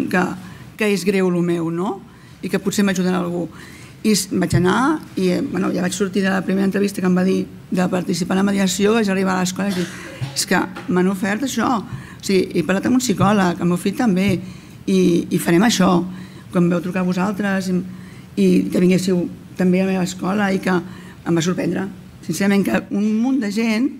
que és greu el meu, no? I que potser m'ajuden algú. I vaig anar i ja vaig sortir de la primera entrevista que em va dir de participar en la mediació, vaig arribar a l'escola i vaig dir, és que m'han ofert això. O sigui, he parlat amb un psicòleg, el meu fill també, i farem això. Quan vau trucar a vosaltres i que vinguéssiu també a la meva escola i que em va sorprendre. Sincerament, que un munt de gent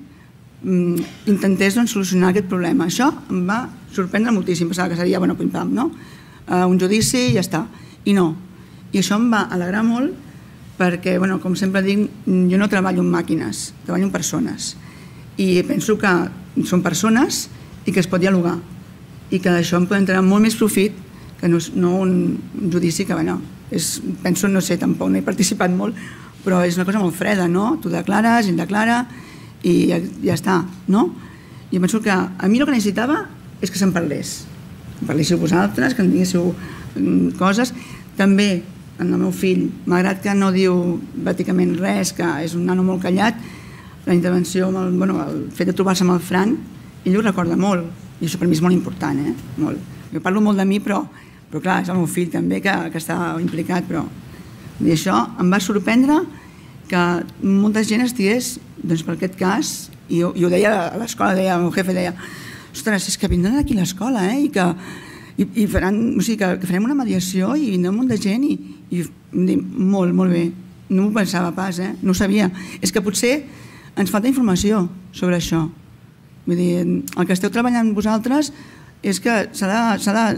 intentés solucionar aquest problema. Això em va sorprendre moltíssim. Pensava que seria, pim-pam, no? Un judici i ja està. I no. I això em va alegrar molt perquè, com sempre dic, jo no treballo amb màquines, treballo amb persones. I penso que són persones i que es pot dialogar. I que d'això en podem treure molt més profit que no un judici que, penso, no sé, tampoc no he participat molt, però és una cosa molt freda, no? Tu declares, ell declara i ja està, no? Jo penso que a mi el que necessitava és que se'n parlés. Que parléssiu vosaltres, que en diguéssiu coses. També en el meu fill, malgrat que no diu pràcticament res, que és un nano molt callat, la intervenció, el fet de trobar-se amb el Fran, ell ho recorda molt, i això per mi és molt important, molt. Jo parlo molt de mi, però clar, és el meu fill també que està implicat, però i això em va sorprendre que molta gent estigués per aquest cas, i ho deia a l'escola, el meu jefe deia, ostres, és que vindran aquí a l'escola, i que farem una mediació i vindrà un munt de gent i em dic, molt bé, no m'ho pensava pas, no ho sabia. És que potser ens falta informació sobre això. Vull dir, el que esteu treballant vosaltres és que s'ha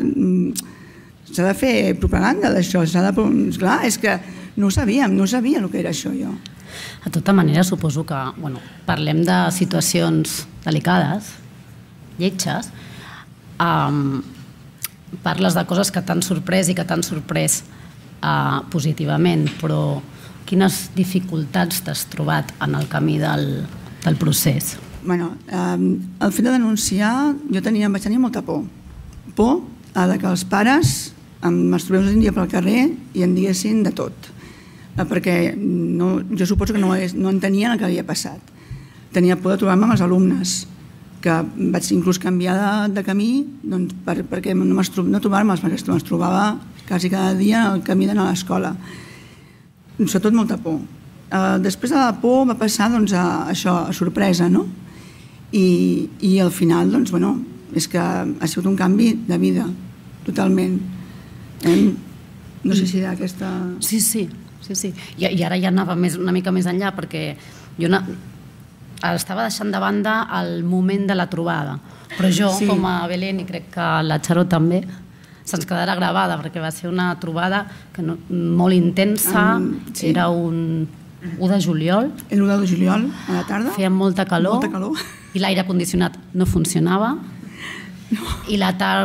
de fer propaganda d'això, clar, és que no ho sabia el que era això jo. De tota manera, suposo que parlem de situacions delicades, lletges, parles de coses que t'han sorprès i que t'han sorprès positivament, però quines dificultats t'has trobat en el camí del procés? El fet de denunciar, jo vaig tenir molta por. Por que els pares ens trobem un dia pel carrer i em diguessin de tot. Perquè jo suposo que no entenien el que havia passat. Tenia por de trobar-me amb els alumnes, que vaig inclús canviar de camí perquè no trobar-me'ls, perquè els trobava quasi cada dia al camí d'anar a l'escola. Sobretot molta por. Després de la por va passar a sorpresa, no? I al final, és que ha sigut un canvi de vida, totalment. No sé si d'aquesta... Sí. I ara ja anava una mica més enllà, perquè jo estava deixant de banda el moment de la trobada, però jo, com a Belén, i crec que la Xaro també, se'ns quedarà gravada, perquè va ser una trobada molt intensa, era un 1 de juliol. El 1 de juliol, a la tarda. Feia molta calor. I l'aire condicionat no funcionava. I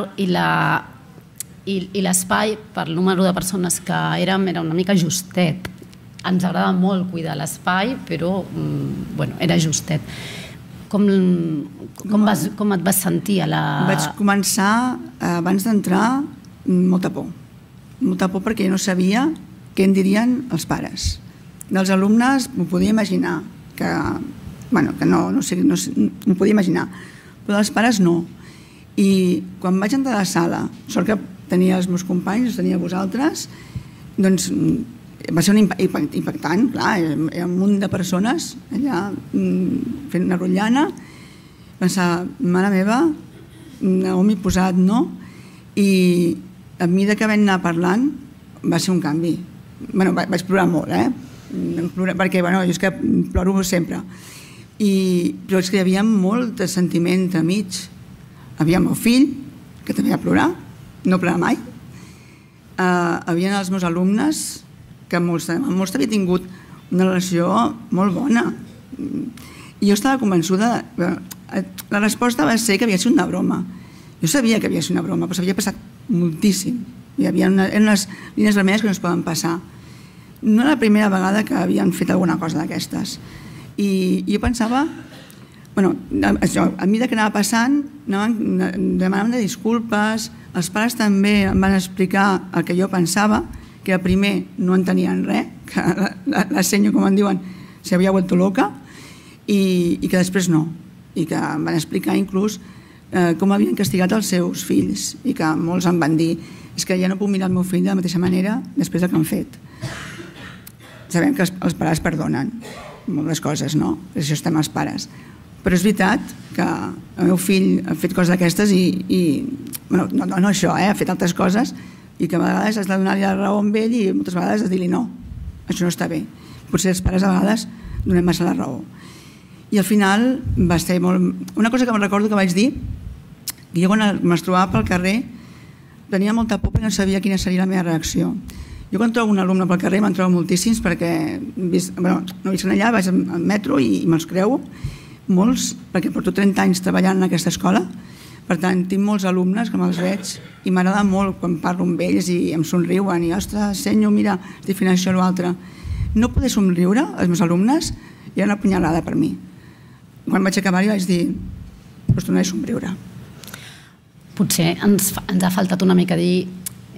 l'espai, per el número de persones que érem, era una mica justet. Ens agrada molt cuidar l'espai, però era justet. Com et vas sentir? Vaig començar, abans d'entrar, molta por. Molta por perquè jo no sabia què en dirien els pares. Dels alumnes m'ho podia imaginar, que no m'ho podia imaginar, però dels pares no. I quan vaig entrar a la sala, sort que tenia els meus companys, els tenia vosaltres, doncs va ser impactant, clar, era un munt de persones allà fent una rotllana, pensar, mare meva, on m'he posat, no? I a mesura que vam anar parlant va ser un canvi. Vaig plorar molt, perquè jo és que ploro sempre. Però és que hi havia molt de sentiment enmig. Hi havia el meu fill, que també va plorar, no plora mai. Hi havia els meus alumnes, que amb molts havia tingut una relació molt bona. I jo estava convençuda... La resposta va ser que havia sigut una broma. Jo sabia que havia sigut una broma, però s'havia passat moltíssim. Eren unes línies vermelles que no es poden passar. No era la primera vegada que havien fet alguna cosa d'aquestes. I jo pensava... A mesura que anava passant, demanaven de disculpes, els pares també em van explicar el que jo pensava, que al primer no entenien res, que la senyo, com en diuen, s'havia vuelto loca, i que després no. I que em van explicar inclús com havien castigat els seus fills, i que molts em van dir és que ja no puc mirar el meu fill de la mateixa manera després del que han fet. Sabem que els pares perdonen moltes coses, no? Per això estem els pares. Però és veritat que el meu fill ha fet coses d'aquestes no això, ha fet altres coses, i que a vegades has de donar-li la raó a ell i moltes vegades has de dir-li no, això no està bé. Potser els pares a vegades donem massa la raó. I al final va ser molt... Una cosa que me'n recordo que vaig dir, que jo quan me'ls trobava pel carrer tenia molta por perquè no sabia quina seria la meva reacció. Jo quan trobo un alumne pel carrer me'n trobo moltíssims perquè no visc allà, vaig al metro i me'ls creu, molts, perquè porto 30 anys treballant en aquesta escola. Per tant, tinc molts alumnes que me'ls veig i m'agrada molt quan parlo amb ells i em somriuen i, ostres, senyor, mira, estic fent això o l'altre. No poder somriure als meus alumnes era una punyalada per mi. Quan vaig acabar-hi vaig dir, us tornaré a somriure. Potser ens ha faltat una mica dir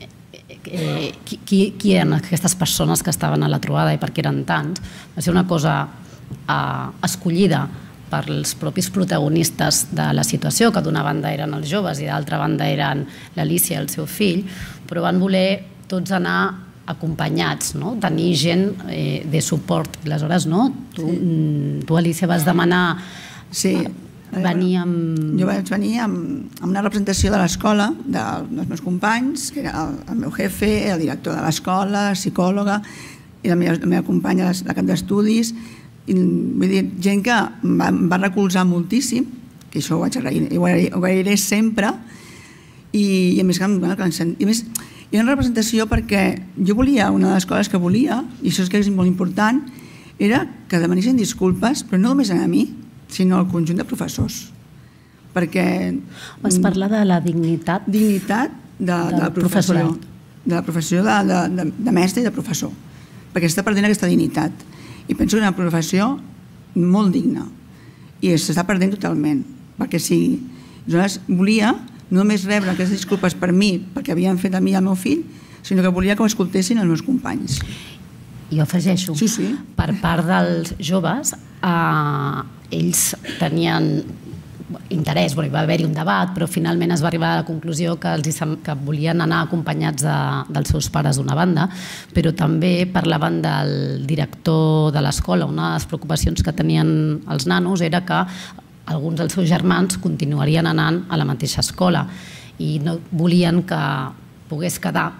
qui eren aquestes persones que estaven a la trobada i per què eren tants. Va ser una cosa escollida per els propis protagonistes de la situació, que d'una banda eren els joves i d'altra banda eren l'Alícia i el seu fill, però van voler tots anar acompanyats, tenir gent de suport. Aleshores, tu, Alícia, vas demanar venir amb... Jo vaig venir amb una representació de l'escola, dels meus companys, que era el meu jefe, el director de l'escola, la psicòloga, i la meva companya, la cap d'estudis. Vull dir, gent que em va recolzar moltíssim, que això ho vaig agrair, ho agrairé sempre, i a més, hi ha una representació perquè jo volia, una de les coses que volia, i això és que és molt important, era que demanessin disculpes, però no només a mi, sinó al conjunt de professors. Perquè... Vas parlar de la dignitat? Dignitat de la professió. De la professió de mestre i de professor. Perquè està perdent aquesta dignitat. I penso que és una professió molt digna. I s'està perdent totalment, perquè sigui. Aleshores, volia no només rebre aquestes disculpes per mi, perquè havien fet a mi i al meu fill, sinó que volia que ho escoltessin els meus companys. I ho afegeixo. Sí. Per part dels joves, ells tenien interès, va haver-hi un debat, però finalment es va arribar a la conclusió que volien anar acompanyats dels seus pares d'una banda, però també parlaven del director de l'escola. Una de les preocupacions que tenien els nanos era que alguns dels seus germans continuarien anant a la mateixa escola i no volien que pogués quedar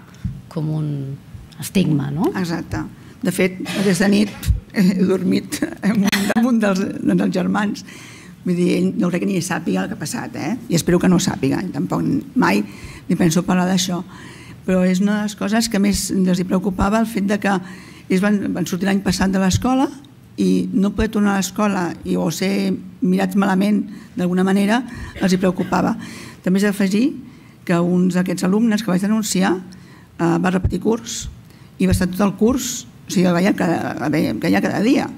com un estigma, no? Exacte. De fet, aquesta nit he dormit damunt dels germans. Vull dir, ell no crec que ni sàpiga el que ha passat, i espero que no ho sàpiga, tampoc mai ni penso parlar d'això. Però és una de les coses que més els preocupava, el fet de que ells van sortir l'any passat de l'escola i no poder tornar a l'escola o ser mirats malament d'alguna manera els hi preocupava. També és d'afegir que un d'aquests alumnes que vaig denunciar va repetir curs i va estar tot el curs, o sigui, el veia cada dia.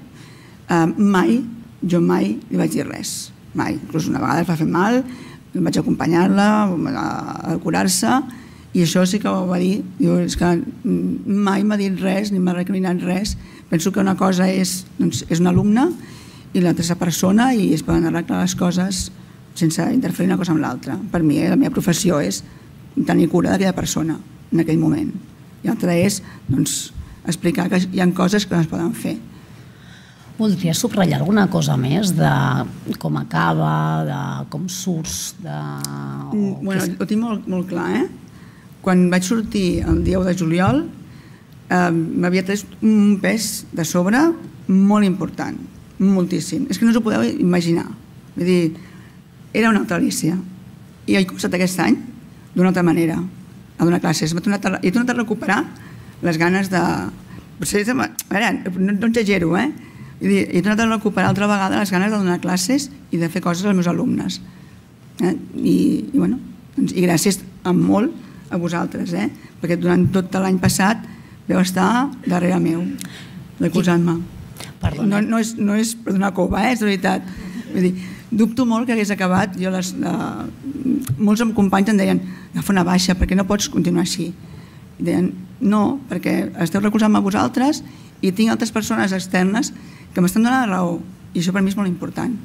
Jo mai li vaig dir res, mai. Inclús una vegada es va fer mal, vaig acompanyar-la a curar-se i això sí que ho va dir. Diu, és que mai m'ha dit res ni m'ha recriminat res. Penso que una cosa és un alumne i l'altra és la persona i es poden arreglar les coses sense interferir una cosa amb l'altra. Per mi, la meva professió és tenir cura d'aquella persona en aquell moment. I l'altra és explicar que hi ha coses que no es poden fer. Voldries subratllar alguna cosa més de com acaba, de com surts? Ho tinc molt clar. Quan vaig sortir el dia 1 de juliol m'havia tret un pes de sobre molt important, moltíssim. És que no us ho podeu imaginar. Vull dir, era una altra Alicia. I he començat aquest any d'una altra manera, a donar classes. He tornat a recuperar les ganes de... No exagero, he tornat a recuperar altra vegada les ganes de donar classes i de fer coses als meus alumnes. I gràcies molt a vosaltres, perquè durant tot l'any passat vau estar darrere meu, recolzant-me. No és per donar cova, és de veritat. Dubto molt que hagués acabat. Molts companys em deien, agafa una baixa, perquè no pots continuar així. I deien, no, perquè esteu recolzant-me a vosaltres i tinc altres persones externes que m'estan donant la raó, i això per mi és molt important.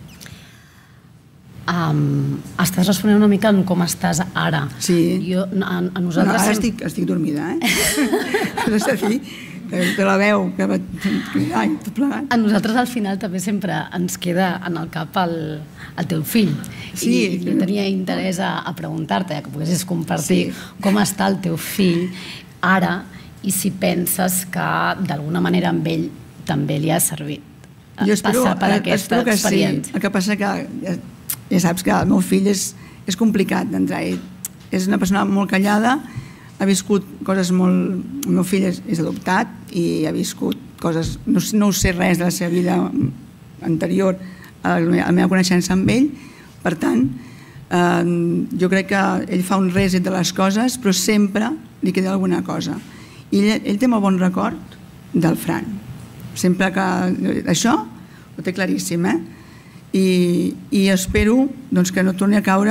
Estàs responent una mica en com estàs ara. Sí. Ara estic dormida, Has de dir que la veu, tot plegat. A nosaltres al final també sempre ens queda en el cap el teu fill. I jo tenia interès a preguntar-te, que poguessis compartir com està el teu fill ara i si penses que d'alguna manera amb ell també li ha servit passar per aquesta experiència. El que passa que ja saps que el meu fill és complicat d'entrar. És una persona molt callada, ha viscut coses molt... El meu fill és adoptat i ha viscut coses... No ho sé res de la seva vida anterior a la meva coneixença amb ell. Per tant, jo crec que ell fa un reset de les coses, però sempre li queda alguna cosa. I ell té molt bon record del Fran. Sempre que... Això ho té claríssim, I espero que no torni a caure...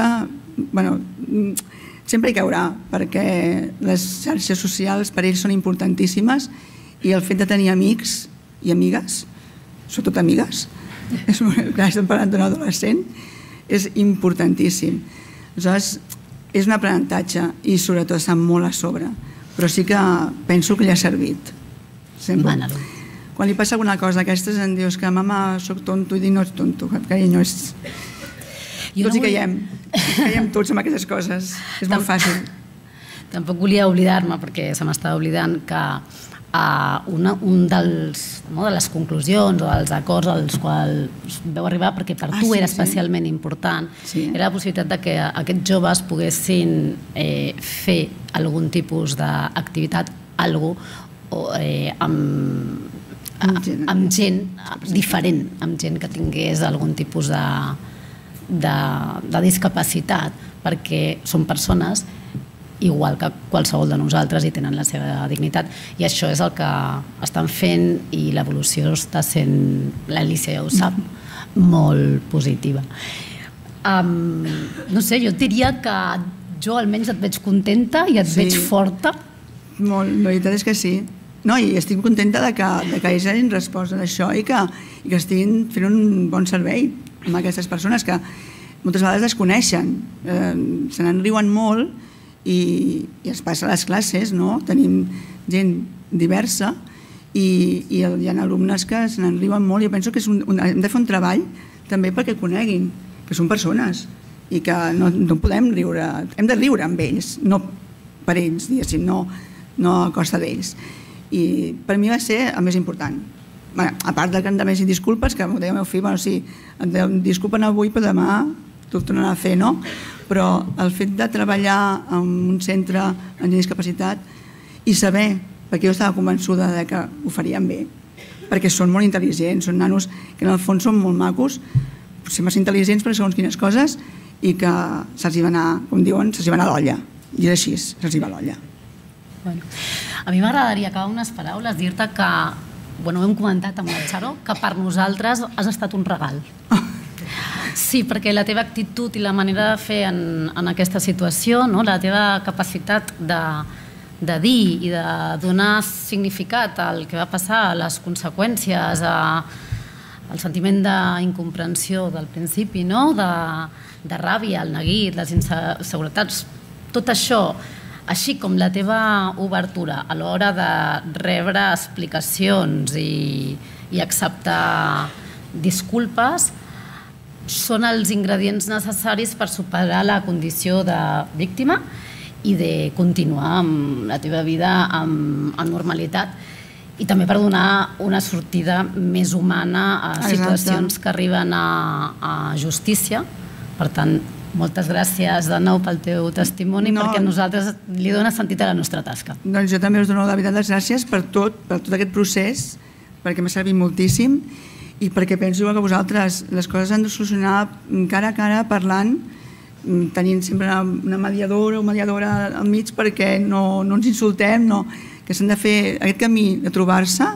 Sempre hi caurà, perquè les xarxes socials per ells són importantíssimes i el fet de tenir amics i amigues, sobretot amigues, estem parlant d'un adolescent, és importantíssim. Aleshores, és un aprenentatge i sobretot està molt a sobre, però sí que penso que li ha servit. Quan li passa alguna cosa d'aquestes em dius que mama, soc tonto, i dic no ets tonto, carinyo, és... Tots hi caiem tots amb aquestes coses, és molt fàcil. Tampoc volia oblidar-me, perquè se m'estava oblidant, que un de les conclusions o dels acords als quals vau arribar, perquè per tu era especialment important, era la possibilitat que aquests joves poguessin fer algun tipus d'activitat, amb gent diferent, amb gent que tingués algun tipus de discapacitat, perquè són persones igual que qualsevol de nosaltres i tenen la seva dignitat, i això és el que estan fent i l'evolució està sent, l'Alicia ja ho sap, molt positiva. No sé, jo et diria que jo almenys et veig contenta i et veig forta. Molt, la veritat és que sí. No, i estic contenta que ells hagin respost a això i que estiguin fent un bon servei amb aquestes persones que moltes vegades es coneixen, se n'en riuen molt i es passa a les classes, no? Tenim gent diversa i hi ha alumnes que se n'en riuen molt i jo penso que hem de fer un treball també perquè coneguin que són persones i que no podem riure, hem de riure amb ells, no per ells, diguéssim, no no a costa d'ells. I per mi va ser el més important. Bé, a part de que em demessin disculpes, que m'ho deia el meu fill, bueno, sí, em disculpen avui, però demà t'ho tornarà a fer, no? Però el fet de treballar en un centre amb gent discapacitat i saber, perquè jo estava convençuda que ho farien bé, perquè són molt intel·ligents, són nanos que en el fons són molt macos, potser massa intel·ligents per segons quines coses, i que se'ls va anar, com diuen, se'ls va anar l'olla. I és així, se'ls va l'olla. Bueno, a mi m'agradaria acabar unes paraules, dir-te que, bueno, ho hem comentat amb la Charo, que per nosaltres has estat un regal. Sí, perquè la teva actitud i la manera de fer en aquesta situació, la teva capacitat de dir i de donar significat al que va passar, a les conseqüències, al sentiment d'incomprensió del principi, de ràbia, el neguit, les inseguretats, tot això, així com la teva obertura a l'hora de rebre explicacions i acceptar disculpes, són els ingredients necessaris per superar la condició de víctima i de continuar amb la teva vida amb normalitat i també per donar una sortida més humana a situacions que arriben a justícia. Per tant, moltes gràcies de nou pel teu testimoni, perquè a nosaltres li dona sentit a la nostra tasca. Doncs jo també us dono la veritat les gràcies per tot aquest procés, perquè m'ha servit moltíssim i perquè penso que vosaltres les coses han de solucionar cara a cara, parlant, tenint sempre una mediadora o mediadora al mig perquè no ens insultem, que s'han de fer aquest camí de trobar-se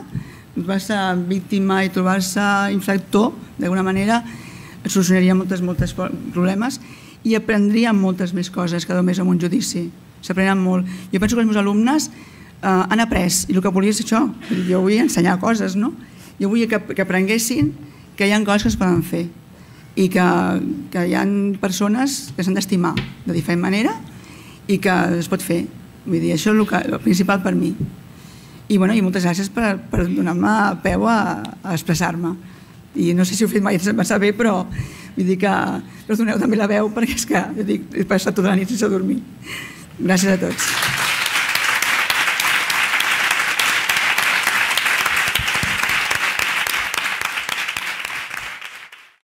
víctima i trobar-se infractor, d'alguna manera, solucionaria molts problemes i aprendríem moltes més coses que només en un judici. S'aprenen molt. Jo penso que els meus alumnes han après, i el que volia és això. Jo vull ensenyar coses, no? Jo vull que aprenguessin que hi ha coses que es poden fer i que hi ha persones que s'han d'estimar de diferent manera i que es pot fer. Vull dir, això és el principal per mi. I moltes gràcies per donar-me peu a expressar-me. I no sé si ho he fet mai massa bé, però vull dir que us doneu també la veu perquè és que he passat tota la nit sense dormir. Gràcies a tots.